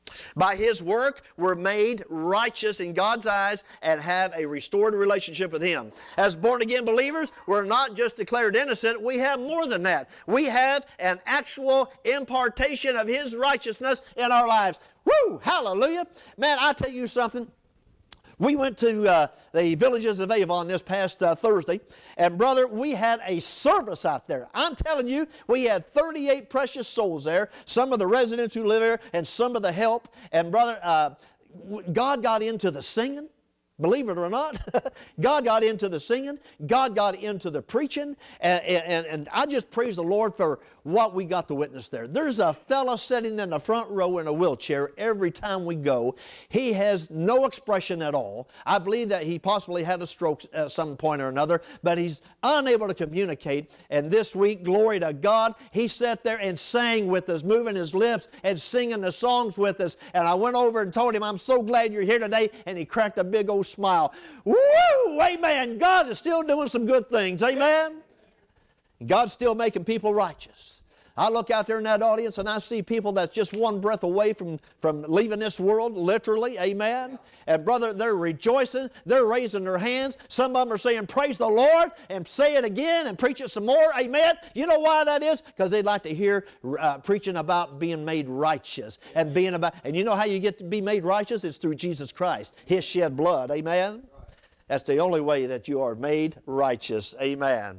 S3: By His work, we're made righteous in God's eyes and have a restored relationship with Him. As born-again believers, we're not just declared innocent, we have more than that. We have an actual impartation of His righteousness in our lives. Woo! Hallelujah! Man, I tell you something. We went to the Villages of Avon this past Thursday, and brother, we had a service out there. I'm telling you, we had 38 precious souls there, some of the residents who live there, and some of the help. And brother, God got into the singing. Believe it or not, God got into the singing, God got into the preaching, and I just praise the Lord for what we got to witness there. There's a fella sitting in the front row in a wheelchair every time we go. He has no expression at all. I believe that he possibly had a stroke at some point or another, but he's unable to communicate. And this week, glory to God, he sat there and sang with us, moving his lips and singing the songs with us. And I went over and told him, I'm so glad you're here today, and he cracked a big old smile. Woo! Amen. God is still doing some good things. Amen. God's still making people righteous. I look out there in that audience and I see people that's just one breath away from leaving this world, literally. Amen. And brother, they're rejoicing. They're raising their hands. Some of them are saying, praise the Lord, and say it again and preach it some more. Amen. You know why that is? Because they'd like to hear preaching about being made righteous and and you know how you get to be made righteous? It's through Jesus Christ, His shed blood. Amen. That's the only way that you are made righteous. Amen.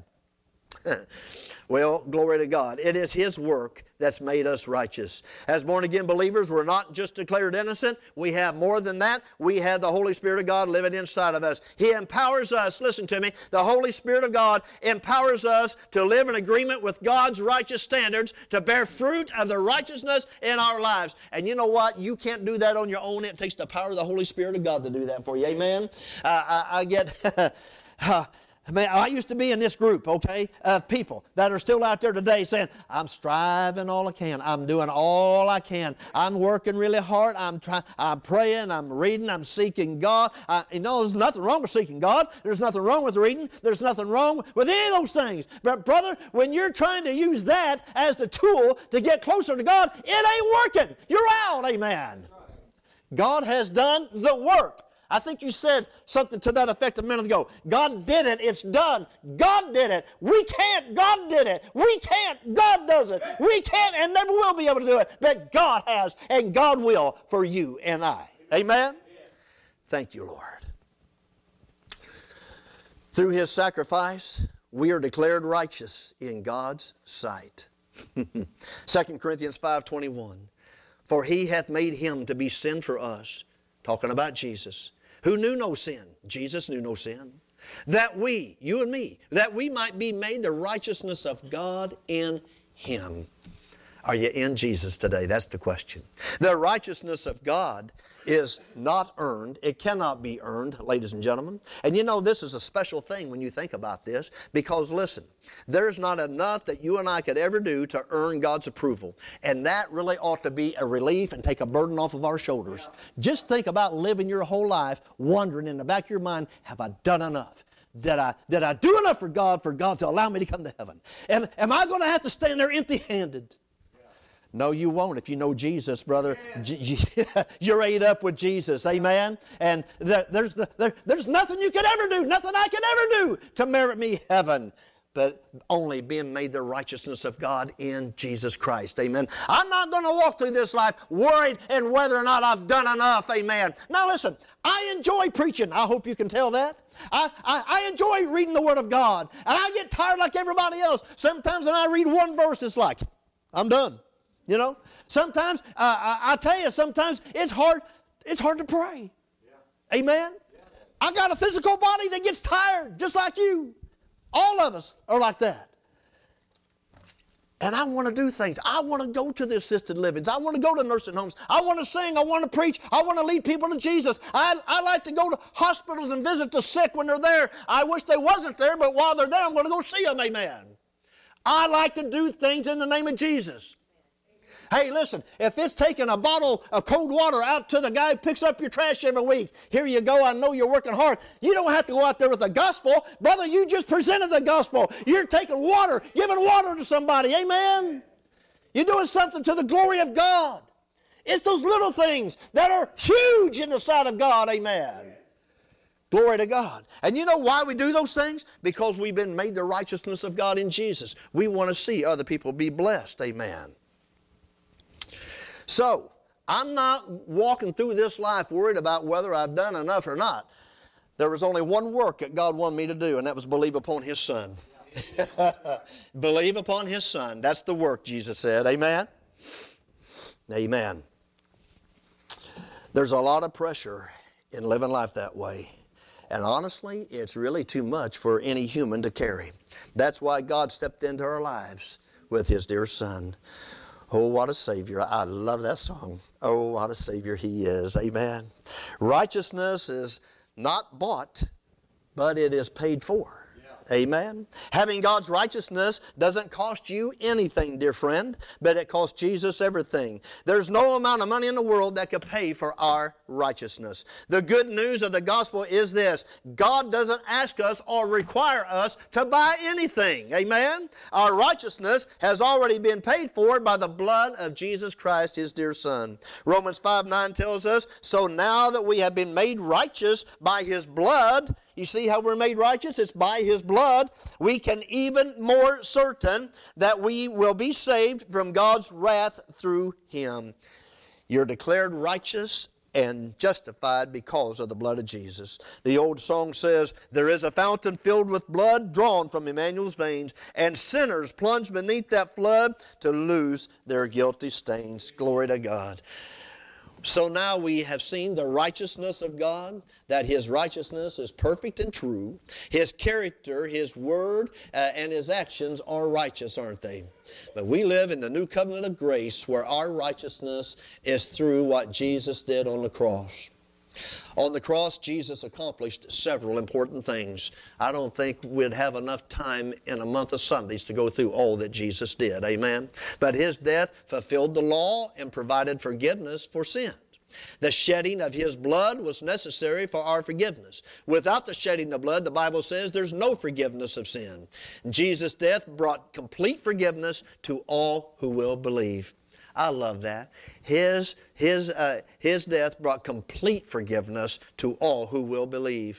S3: Well, glory to God. It is His work that's made us righteous. As born-again believers, we're not just declared innocent. We have more than that. We have the Holy Spirit of God living inside of us. He empowers us. Listen to me. The Holy Spirit of God empowers us to live in agreement with God's righteous standards, to bear fruit of the righteousness in our lives. And you know what? You can't do that on your own. It takes the power of the Holy Spirit of God to do that for you. Amen? I get... Man, I used to be in this group, okay, of people that are still out there today saying, I'm striving all I can. I'm doing all I can. I'm working really hard. I'm praying. I'm reading. I'm seeking God. You know, there's nothing wrong with seeking God. There's nothing wrong with reading. There's nothing wrong with any of those things. But brother, when you're trying to use that as the tool to get closer to God, it ain't working. You're out, amen. God has done the work. I think you said something to that effect a minute ago. God did it. It's done. God did it. We can't. God did it. We can't. God does it. We can't and never will be able to do it. But God has and God will for you and I. Amen? Thank you, Lord. Through His sacrifice, we are declared righteous in God's sight. 2 Corinthians 5:21. For He hath made Him to be sin for us, talking about Jesus, who knew no sin. Jesus knew no sin. That we, you and me, that we might be made the righteousness of God in Him. Are you in Jesus today? That's the question. The righteousness of God is not earned. It cannot be earned, ladies and gentlemen. And you know, this is a special thing when you think about this, because listen, there's not enough that you and I could ever do to earn God's approval. And that really ought to be a relief and take a burden off of our shoulders. Just think about living your whole life wondering in the back of your mind, have I done enough? Did I do enough for God to allow me to come to heaven? Am I going to have to stand there empty-handed? No, you won't if you know Jesus, brother. You're ate up with Jesus, amen? And there's nothing you could ever do, nothing I could ever do to merit me heaven, but only being made the righteousness of God in Jesus Christ, amen? I'm not going to walk through this life worried in whether or not I've done enough, amen? Now listen, I enjoy preaching. I hope you can tell that. I enjoy reading the Word of God, and I get tired like everybody else. Sometimes when I read one verse, it's like, I'm done. You know, sometimes, I tell you, sometimes it's hard to pray. Yeah. Amen? Yeah. I got a physical body that gets tired, just like you. All of us are like that. And I want to do things. I want to go to the assisted livings. I want to go to nursing homes. I want to sing. I want to preach. I want to lead people to Jesus. I like to go to hospitals and visit the sick when they're there. I wish they wasn't there, but while they're there, I'm going to go see them, amen. I like to do things in the name of Jesus. Hey, listen, if it's taking a bottle of cold water out to the guy who picks up your trash every week, here you go, I know you're working hard. You don't have to go out there with the gospel. Brother, you just presented the gospel. You're taking water, giving water to somebody. Amen? You're doing something to the glory of God. It's those little things that are huge in the sight of God. Amen. Glory to God. And you know why we do those things? Because we've been made the righteousness of God in Jesus. We want to see other people be blessed. Amen. So, I'm not walking through this life worried about whether I've done enough or not. There was only one work that God wanted me to do, and that was believe upon His Son. Believe upon His Son. That's the work, Jesus said. Amen? Amen. There's a lot of pressure in living life that way. And honestly, it's really too much for any human to carry. That's why God stepped into our lives with His dear Son. Oh, what a Savior. I love that song. Oh, what a Savior He is. Amen. Righteousness is not bought, but it is paid for. Amen. Having God's righteousness doesn't cost you anything, dear friend, but it costs Jesus everything. There's no amount of money in the world that could pay for our righteousness. The good news of the gospel is this: God doesn't ask us or require us to buy anything. Amen. Our righteousness has already been paid for by the blood of Jesus Christ, His dear Son. Romans 5:9 tells us, so now that we have been made righteous by His blood, you see how we're made righteous? It's by His blood. We can even more certain that we will be saved from God's wrath through Him. You're declared righteous and justified because of the blood of Jesus. The old song says, there is a fountain filled with blood drawn from Emmanuel's veins, and sinners plunge beneath that flood to lose their guilty stains. Glory to God. So now we have seen the righteousness of God, that His righteousness is perfect and true. His character, His word, and His actions are righteous, aren't they? But we live in the new covenant of grace where our righteousness is through what Jesus did on the cross. On the cross, Jesus accomplished several important things. I don't think we'd have enough time in a month of Sundays to go through all that Jesus did. Amen. But His death fulfilled the law and provided forgiveness for sin. The shedding of His blood was necessary for our forgiveness. Without the shedding of blood, the Bible says there's no forgiveness of sin. Jesus' death brought complete forgiveness to all who will believe. I love that. His death brought complete forgiveness to all who will believe.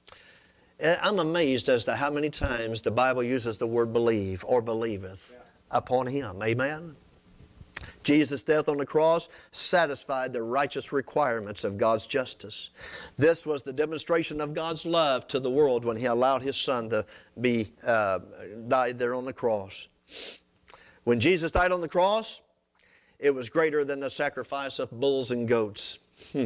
S3: I'm amazed as to how many times the Bible uses the word believe or believeth upon Him. Amen? Jesus' death on the cross satisfied the righteous requirements of God's justice. This was the demonstration of God's love to the world when He allowed His Son to be died there on the cross. When Jesus died on the cross, it was greater than the sacrifice of bulls and goats.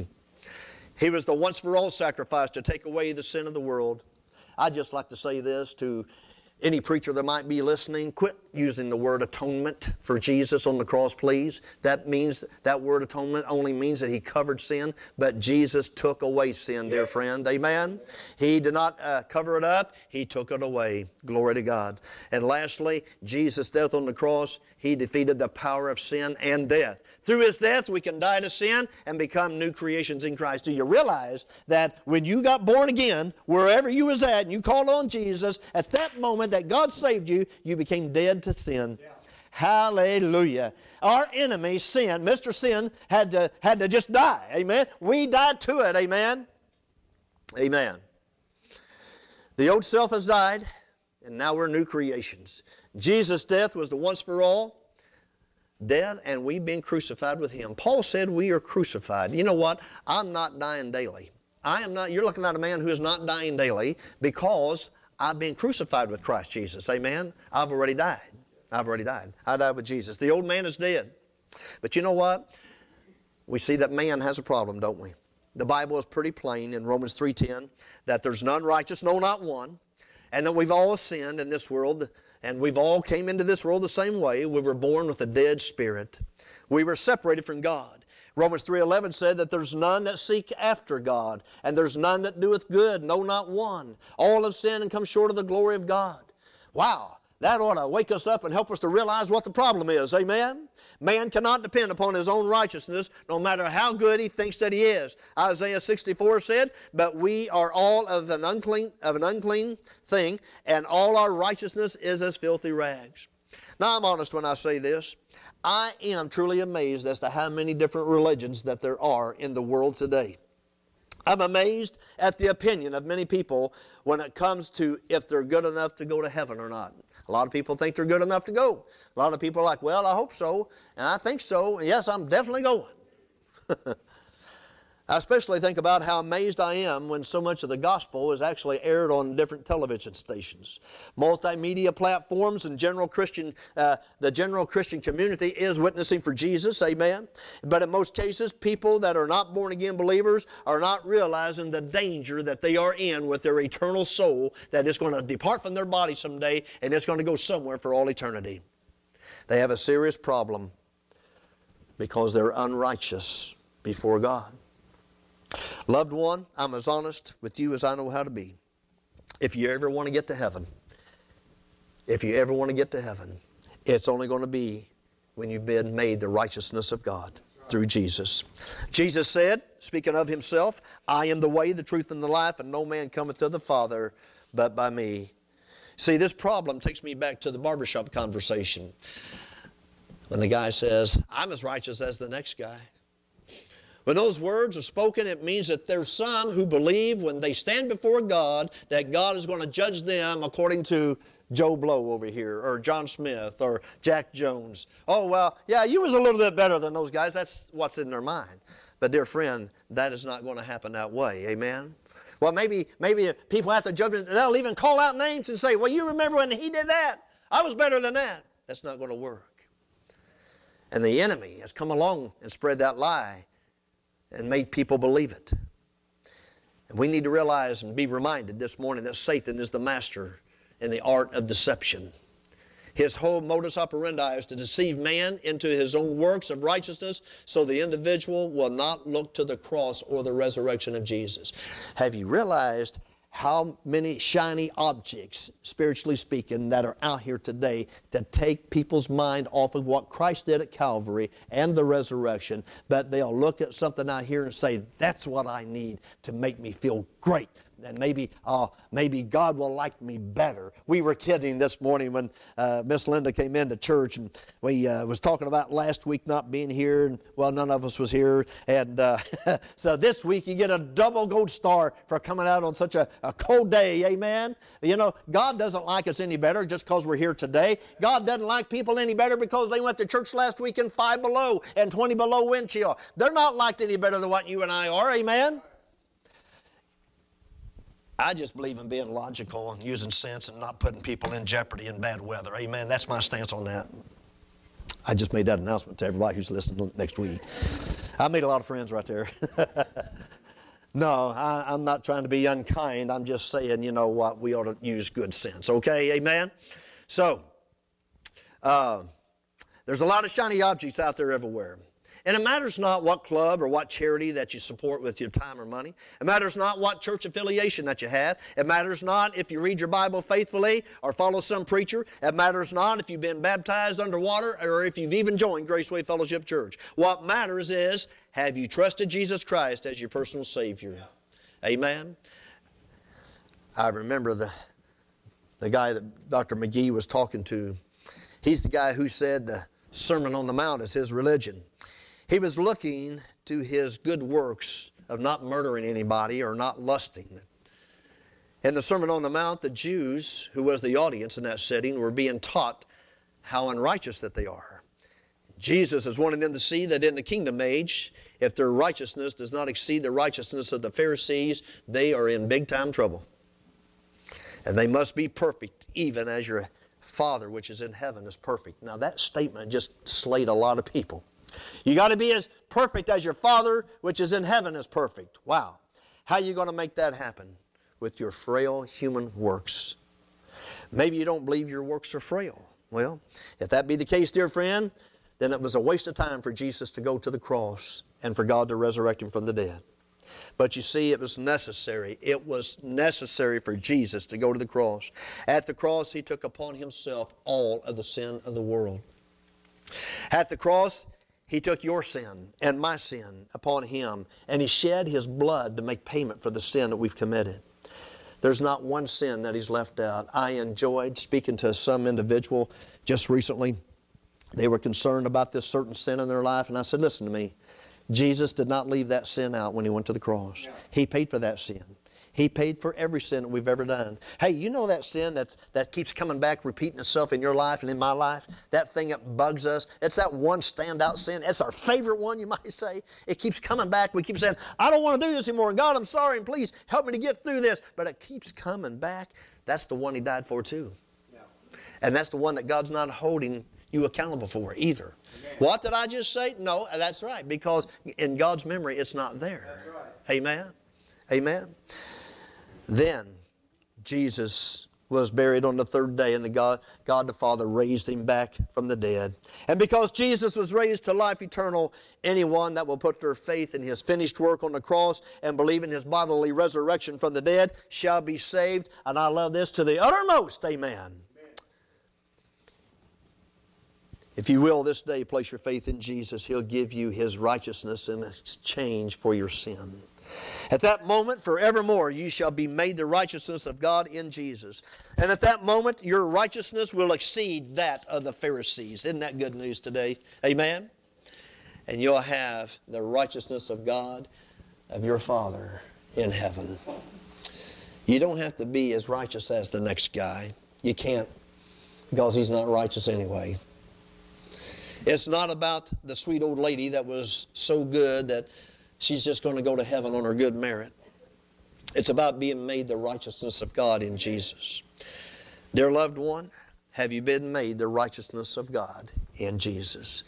S3: He was the once-for-all sacrifice to take away the sin of the world. I'd just like to say this to any preacher that might be listening: quit using the word atonement for Jesus on the cross, please. That means, that word atonement only means that He covered sin, but Jesus took away sin, dear friend. Amen? He did not cover it up, He took it away. Glory to God. And lastly, Jesus' death on the cross, He defeated the power of sin and death. Through His death, we can die to sin and become new creations in Christ. Do you realize that when you got born again, wherever you was at, and you called on Jesus, at that moment that God saved you, you became dead to sin? Yeah. Hallelujah. Our enemy, sin, Mr. Sin, had to just die. Amen? We died to it. Amen? Amen. The old self has died, and now we're new creations. Jesus' death was the once-for-all death, and we've been crucified with Him. Paul said we are crucified. You know what? I'm not dying daily. I am not. You're looking at a man who is not dying daily because I've been crucified with Christ Jesus. Amen? I've already died. I've already died. I died with Jesus. The old man is dead. But you know what? We see that man has a problem, don't we? The Bible is pretty plain in Romans 3:10 that there's none righteous, no, not one, and that we've all sinned in this world. And we've all came into this world the same way. We were born with a dead spirit. We were separated from God. Romans 3:11 said that there's none that seek after God, and there's none that doeth good, no, not one. All have sinned and come short of the glory of God. Wow, that ought to wake us up and help us to realize what the problem is. Amen? Man cannot depend upon his own righteousness, no matter how good he thinks that he is. Isaiah 64 said, but we are all of an unclean thing, and all our righteousness is as filthy rags. Now, I'm honest when I say this. I am truly amazed as to how many different religions that there are in the world today. I'm amazed at the opinion of many people when it comes to if they're good enough to go to heaven or not. A lot of people think they're good enough to go. A lot of people are like, well, I hope so, and I think so, and yes, I'm definitely going. I especially think about how amazed I am when so much of the gospel is actually aired on different television stations. Multimedia platforms and the general Christian community is witnessing for Jesus, amen. But in most cases, people that are not born-again believers are not realizing the danger that they are in with their eternal soul, that is going to depart from their body someday and it's going to go somewhere for all eternity. They have a serious problem because they're unrighteous before God. Loved one, I'm as honest with you as I know how to be. If you ever want to get to heaven, it's only going to be when you've been made the righteousness of God through Jesus. Jesus said, speaking of himself, I am the way, the truth, and the life, and no man cometh to the Father but by me. See, this problem takes me back to the barbershop conversation. When the guy says, I'm as righteous as the next guy. When those words are spoken, it means that there's some who believe when they stand before God that God is going to judge them according to Joe Blow over here, or John Smith, or Jack Jones. Oh, well, yeah, you was a little bit better than those guys. That's what's in their mind. But dear friend, that is not going to happen that way. Amen? Well, maybe people at the judgment, they'll even call out names and say, well, you remember when he did that? I was better than that. That's not going to work. And the enemy has come along and spread that lie and made people believe it. And we need to realize and be reminded this morning that Satan is the master in the art of deception. His whole modus operandi is to deceive man into his own works of righteousness so the individual will not look to the cross or the resurrection of Jesus. Have you realized how many shiny objects, spiritually speaking, that are out here today to take people's mind off of what Christ did at Calvary and the resurrection, but they'll look at something out here and say, that's what I need to make me feel great. And maybe God will like me better. We were kidding this morning when Miss Linda came into church, and we was talking about last week not being here, and well, none of us was here. And so this week you get a double gold star for coming out on such a cold day, amen? You know, God doesn't like us any better just because we're here today. God doesn't like people any better because they went to church last week in 5 below and 20 below wind chill. They're not liked any better than what you and I are, amen? I just believe in being logical and using sense and not putting people in jeopardy in bad weather. Amen. That's my stance on that. I just made that announcement to everybody who's listening next week. I made a lot of friends right there. No, I'm not trying to be unkind. I'm just saying, you know what, we ought to use good sense. Okay, amen? So, there's a lot of shiny objects out there everywhere. And it matters not what club or what charity that you support with your time or money. It matters not what church affiliation that you have. It matters not if you read your Bible faithfully or follow some preacher. It matters not if you've been baptized underwater or if you've even joined Graceway Fellowship Church. What matters is, have you trusted Jesus Christ as your personal Savior? Yeah. Amen? I remember the guy that Dr. McGee was talking to. He's the guy who said the Sermon on the Mount is his religion. He was looking to his good works of not murdering anybody or not lusting. In the Sermon on the Mount, the Jews, who was the audience in that setting, were being taught how unrighteous that they are. Jesus is wanting them to see that in the kingdom age, if their righteousness does not exceed the righteousness of the Pharisees, they are in big time trouble. And they must be perfect, even as your Father which is in heaven is perfect. Now that statement just slayed a lot of people. You got to be as perfect as your Father which is in heaven is perfect. Wow. How are you going to make that happen? With your frail human works. Maybe you don't believe your works are frail. Well, if that be the case, dear friend, then it was a waste of time for Jesus to go to the cross and for God to resurrect Him from the dead. But you see, it was necessary. It was necessary for Jesus to go to the cross. At the cross, He took upon Himself all of the sin of the world. At the cross, He took your sin and my sin upon Him, and He shed His blood to make payment for the sin that we've committed. There's not one sin that He's left out. I enjoyed speaking to some individual just recently They were concerned about this certain sin in their life. And I said, listen to me. Jesus did not leave that sin out when He went to the cross. He paid for that sin. He paid for every sin that we've ever done. Hey, you know that sin that keeps coming back, repeating itself in your life and in my life? That thing that bugs us. It's that one standout sin. It's our favorite one, you might say. It keeps coming back. We keep saying, I don't want to do this anymore. God, I'm sorry, and please help me to get through this. But it keeps coming back. That's the one He died for too. Yeah. And that's the one that God's not holding you accountable for either. Amen. What did I just say? No, that's right. Because in God's memory, it's not there. That's right. Amen. Amen. Then Jesus was buried on the third day, and God the Father raised Him back from the dead. And because Jesus was raised to life eternal, anyone that will put their faith in His finished work on the cross and believe in His bodily resurrection from the dead shall be saved. And I love this, to the uttermost. Amen. If you will this day place your faith in Jesus, He'll give you His righteousness in exchange for your sin. At that moment, forevermore, you shall be made the righteousness of God in Jesus. And at that moment, your righteousness will exceed that of the Pharisees. Isn't that good news today? Amen? And you'll have the righteousness of God, of your Father in heaven. You don't have to be as righteous as the next guy. You can't, because he's not righteous anyway. It's not about the sweet old lady that was so good that she's just going to go to heaven on her good merit. It's about being made the righteousness of God in Jesus. Dear loved one, have you been made the righteousness of God in Jesus?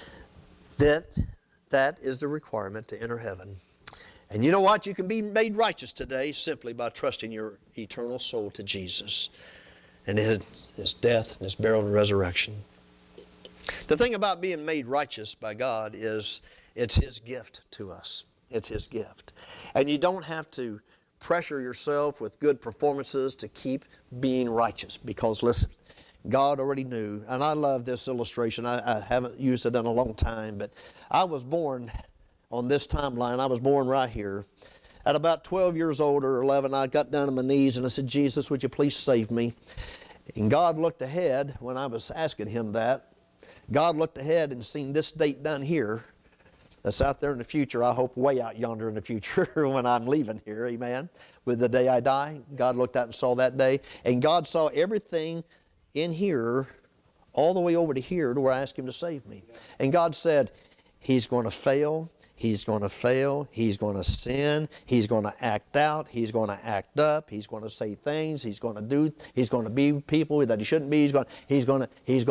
S3: That is the requirement to enter heaven. And you know what? You can be made righteous today simply by trusting your eternal soul to Jesus and His death and His burial and resurrection. The thing about being made righteous by God is it's His gift to us. It's His gift. And you don't have to pressure yourself with good performances to keep being righteous. Because listen, God already knew, and I love this illustration. I haven't used it in a long time, but I was born on this timeline. I was born right here. At about 12 years old or 11, I got down on my knees and I said, Jesus, would you please save me? And God looked ahead when I was asking Him that. God looked ahead and seen this date down here that's out there in the future, I hope way out yonder in the future when I'm leaving here, amen, with the day I die. God looked out and saw that day, and God saw everything in here all the way over to here to where I asked Him to save me. And God said, He's going to fail, he's going to fail, he's going to sin, he's going to act out, he's going to act up, he's going to say things, he's going to be people that he shouldn't be, he's going to,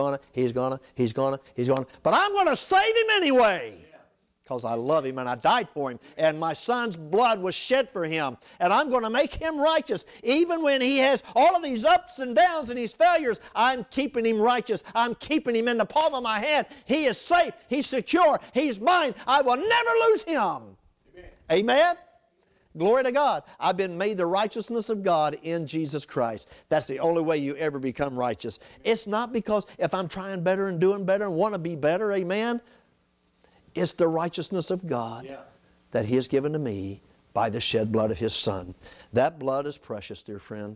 S3: but I'm going to save him anyway. Because I love him and I died for him. And my son's blood was shed for him. And I'm going to make him righteous. Even when he has all of these ups and downs and these failures, I'm keeping him righteous. I'm keeping him in the palm of my hand. He is safe. He's secure. He's mine. I will never lose him. Amen. Amen? Glory to God. I've been made the righteousness of God in Jesus Christ. That's the only way you ever become righteous. It's not because if I'm trying better and doing better and want to be better, amen? It's the righteousness of God that He has given to me by the shed blood of His Son. That blood is precious, dear friend.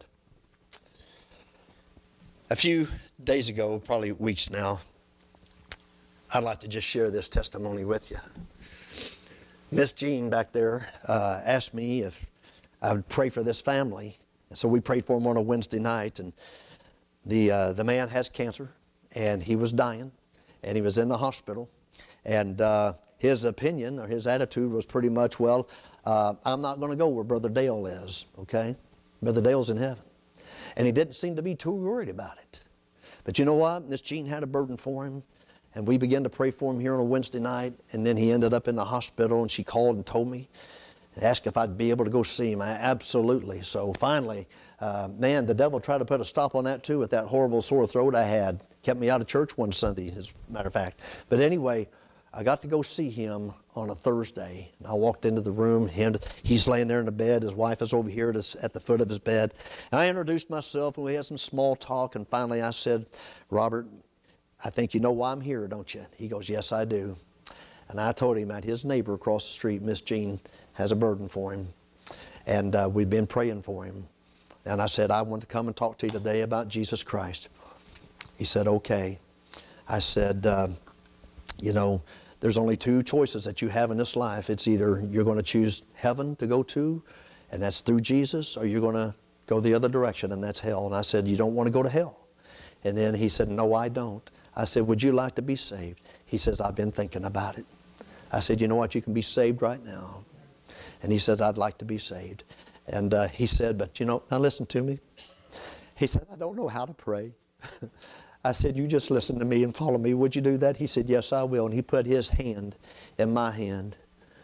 S3: A few days ago, probably weeks now, I'd like to just share this testimony with you. Miss Jean back there asked me if I would pray for this family. So we prayed for him on a Wednesday night. And the man has cancer, and he was dying, and he was in the hospital. And his opinion or his attitude was pretty much, well, I'm not going to go where Brother Dale is, okay? Brother Dale's in heaven. And he didn't seem to be too worried about it. But you know what? Miss Jean had a burden for him. And we began to pray for him here on a Wednesday night. And then he ended up in the hospital, and she called and told me, asked if I'd be able to go see him. Absolutely. So finally, man, the devil tried to put a stop on that too with that horrible sore throat I had. Kept me out of church one Sunday, as a matter of fact. But anyway, I got to go see him on a Thursday. I walked into the room. He's laying there in the bed. His wife is over here at the foot of his bed. And I introduced myself, and we had some small talk. And finally I said, Robert, I think you know why I'm here, don't you? He goes, yes, I do. And I told him that his neighbor across the street, Miss Jean, has a burden for him. And we'd been praying for him. And I said, I want to come and talk to you today about Jesus Christ. He said, okay. I said, you know, there's only two choices that you have in this life. It's either you're going to choose heaven to go to, and that's through Jesus, or you're going to go the other direction, and that's hell. And I said, you don't want to go to hell. And then he said, no, I don't. I said, would you like to be saved? He says, I've been thinking about it. I said, you know what, you can be saved right now. And he says, I'd like to be saved. And he said, but you know, now listen to me. He said, I don't know how to pray. I said, you just listen to me and follow me. Would you do that? He said, yes, I will. And he put his hand in my hand.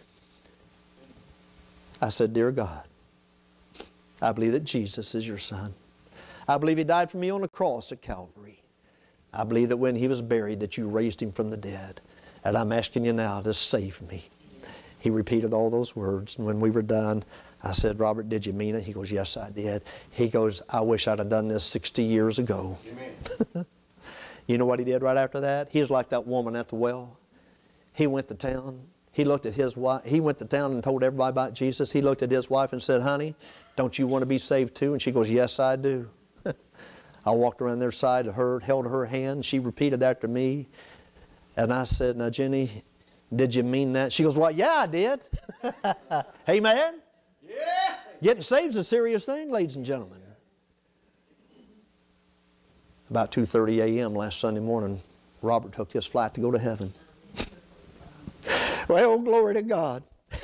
S3: I said, dear God, I believe that Jesus is your son. I believe he died for me on the cross at Calvary. I believe that when he was buried that you raised him from the dead. And I'm asking you now to save me. He repeated all those words. And when we were done, I said, Robert, did you mean it? He goes, yes, I did. He goes, I wish I'd have done this 60 years ago. Amen. You know what he did right after that? He was like that woman at the well. He went to town. He looked at his wife. He went to town and told everybody about Jesus. He looked at his wife and said, honey, don't you want to be saved too? And she goes, yes, I do. I walked around their side of her, held her hand. She repeated after me. And I said, now, Jenny, did you mean that? She goes, well, yeah, I did. Amen? Yes. Getting saved is a serious thing, ladies and gentlemen. About 2:30 a.m. last Sunday morning, Robert took his flight to go to heaven. Well, glory to God.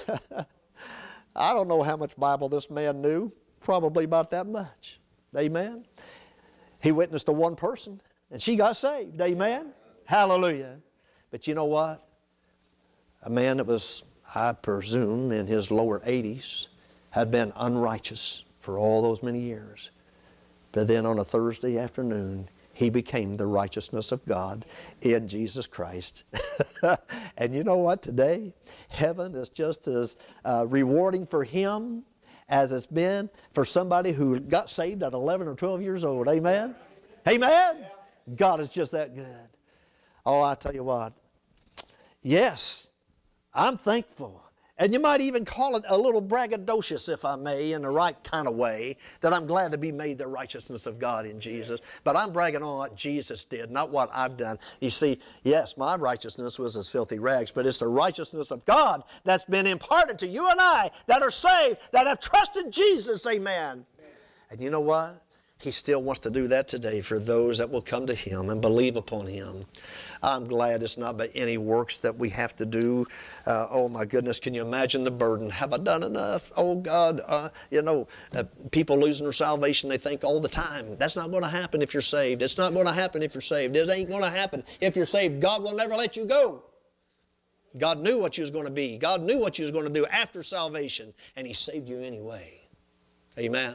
S3: I don't know how much Bible this man knew. Probably about that much. Amen. He witnessed to one person, and she got saved. Amen. Hallelujah. But you know what? A man that was, I presume, in his lower 80s, had been unrighteous for all those many years. But then on a Thursday afternoon, he became the righteousness of God in Jesus Christ. And you know what? Today, heaven is just as rewarding for him as it's been for somebody who got saved at 11 or 12 years old. Amen? Amen? God is just that good. Oh, I tell you what. Yes, I'm thankful. And you might even call it a little braggadocious, if I may, in the right kind of way, that I'm glad to be made the righteousness of God in Jesus. But I'm bragging on what Jesus did, not what I've done. You see, yes, my righteousness was as filthy rags, but it's the righteousness of God that's been imparted to you and I that are saved, that have trusted Jesus. Amen. And you know what? He still wants to do that today for those that will come to Him and believe upon Him. I'm glad it's not by any works that we have to do. Oh my goodness, can you imagine the burden? Have I done enough? Oh God, people losing their salvation, they think all the time, that's not going to happen if you're saved. It's not going to happen if you're saved. It ain't going to happen if you're saved. God will never let you go. God knew what you was going to be. God knew what you was going to do after salvation, and He saved you anyway. Amen.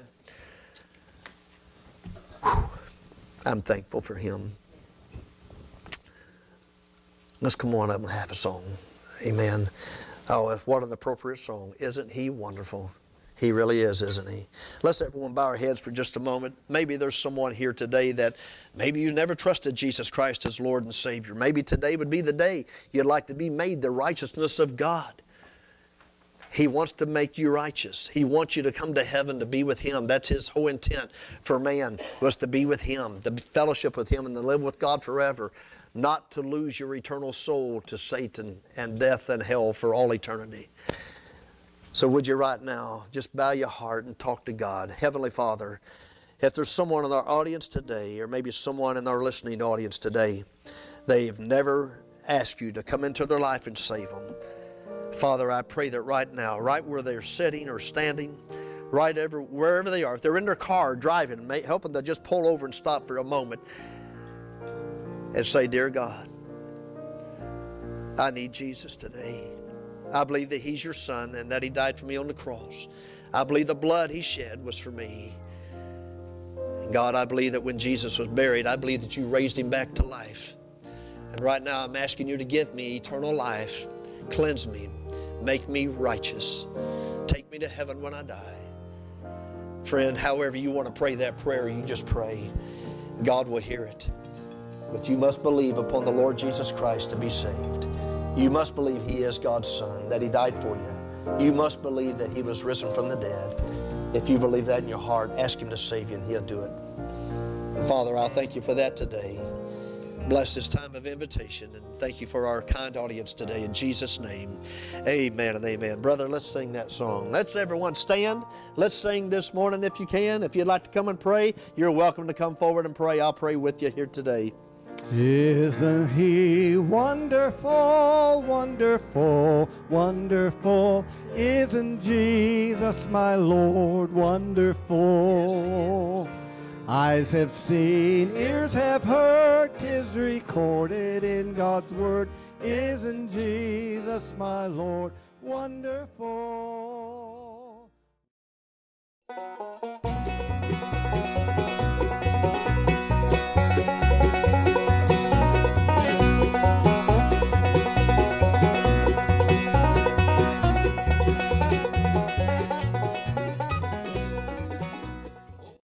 S3: I'm thankful for Him. Let's come on up and have a song. Amen. Oh, what an appropriate song. Isn't He wonderful? He really is, isn't He? Let's everyone bow our heads for just a moment. Maybe there's someone here today that maybe you never trusted Jesus Christ as Lord and Savior. Maybe today would be the day you'd like to be made the righteousness of God. He wants to make you righteous. He wants you to come to heaven to be with Him. That's His whole intent for man, was to be with Him, to fellowship with Him and to live with God forever, not to lose your eternal soul to Satan and death and hell for all eternity. So would you right now just bow your heart and talk to God. Heavenly Father, if there's someone in our audience today, or maybe someone in our listening audience today, they've never asked you to come into their life and save them. Father, I pray that right now, right where they're sitting or standing, wherever they are, if they're in their car driving, help them to just pull over and stop for a moment and say, Dear God, I need Jesus today. I believe that He's your Son and that He died for me on the cross. I believe the blood He shed was for me. And God, I believe that when Jesus was buried, I believe that you raised Him back to life. And right now I'm asking you to give me eternal life. Cleanse me. Make me righteous. Take me to heaven when I die. Friend, however you want to pray that prayer, you just pray. God will hear it. But you must believe upon the Lord Jesus Christ to be saved. You must believe He is God's Son, that He died for you. You must believe that He was risen from the dead. If you believe that in your heart, ask Him to save you and He'll do it. And Father, I'll thank you for that today. Bless this time of invitation, and thank you for our kind audience today. In Jesus' name, amen and amen. Brother, let's sing that song. Let's everyone stand. Let's sing this morning if you can. If you'd like to come and pray, you're welcome to come forward and pray. I'll pray with you here today.
S4: Isn't he wonderful, wonderful, wonderful? Isn't Jesus my Lord wonderful? Eyes have seen, ears have heard, 'tis recorded in God's word. Isn't Jesus my Lord wonderful?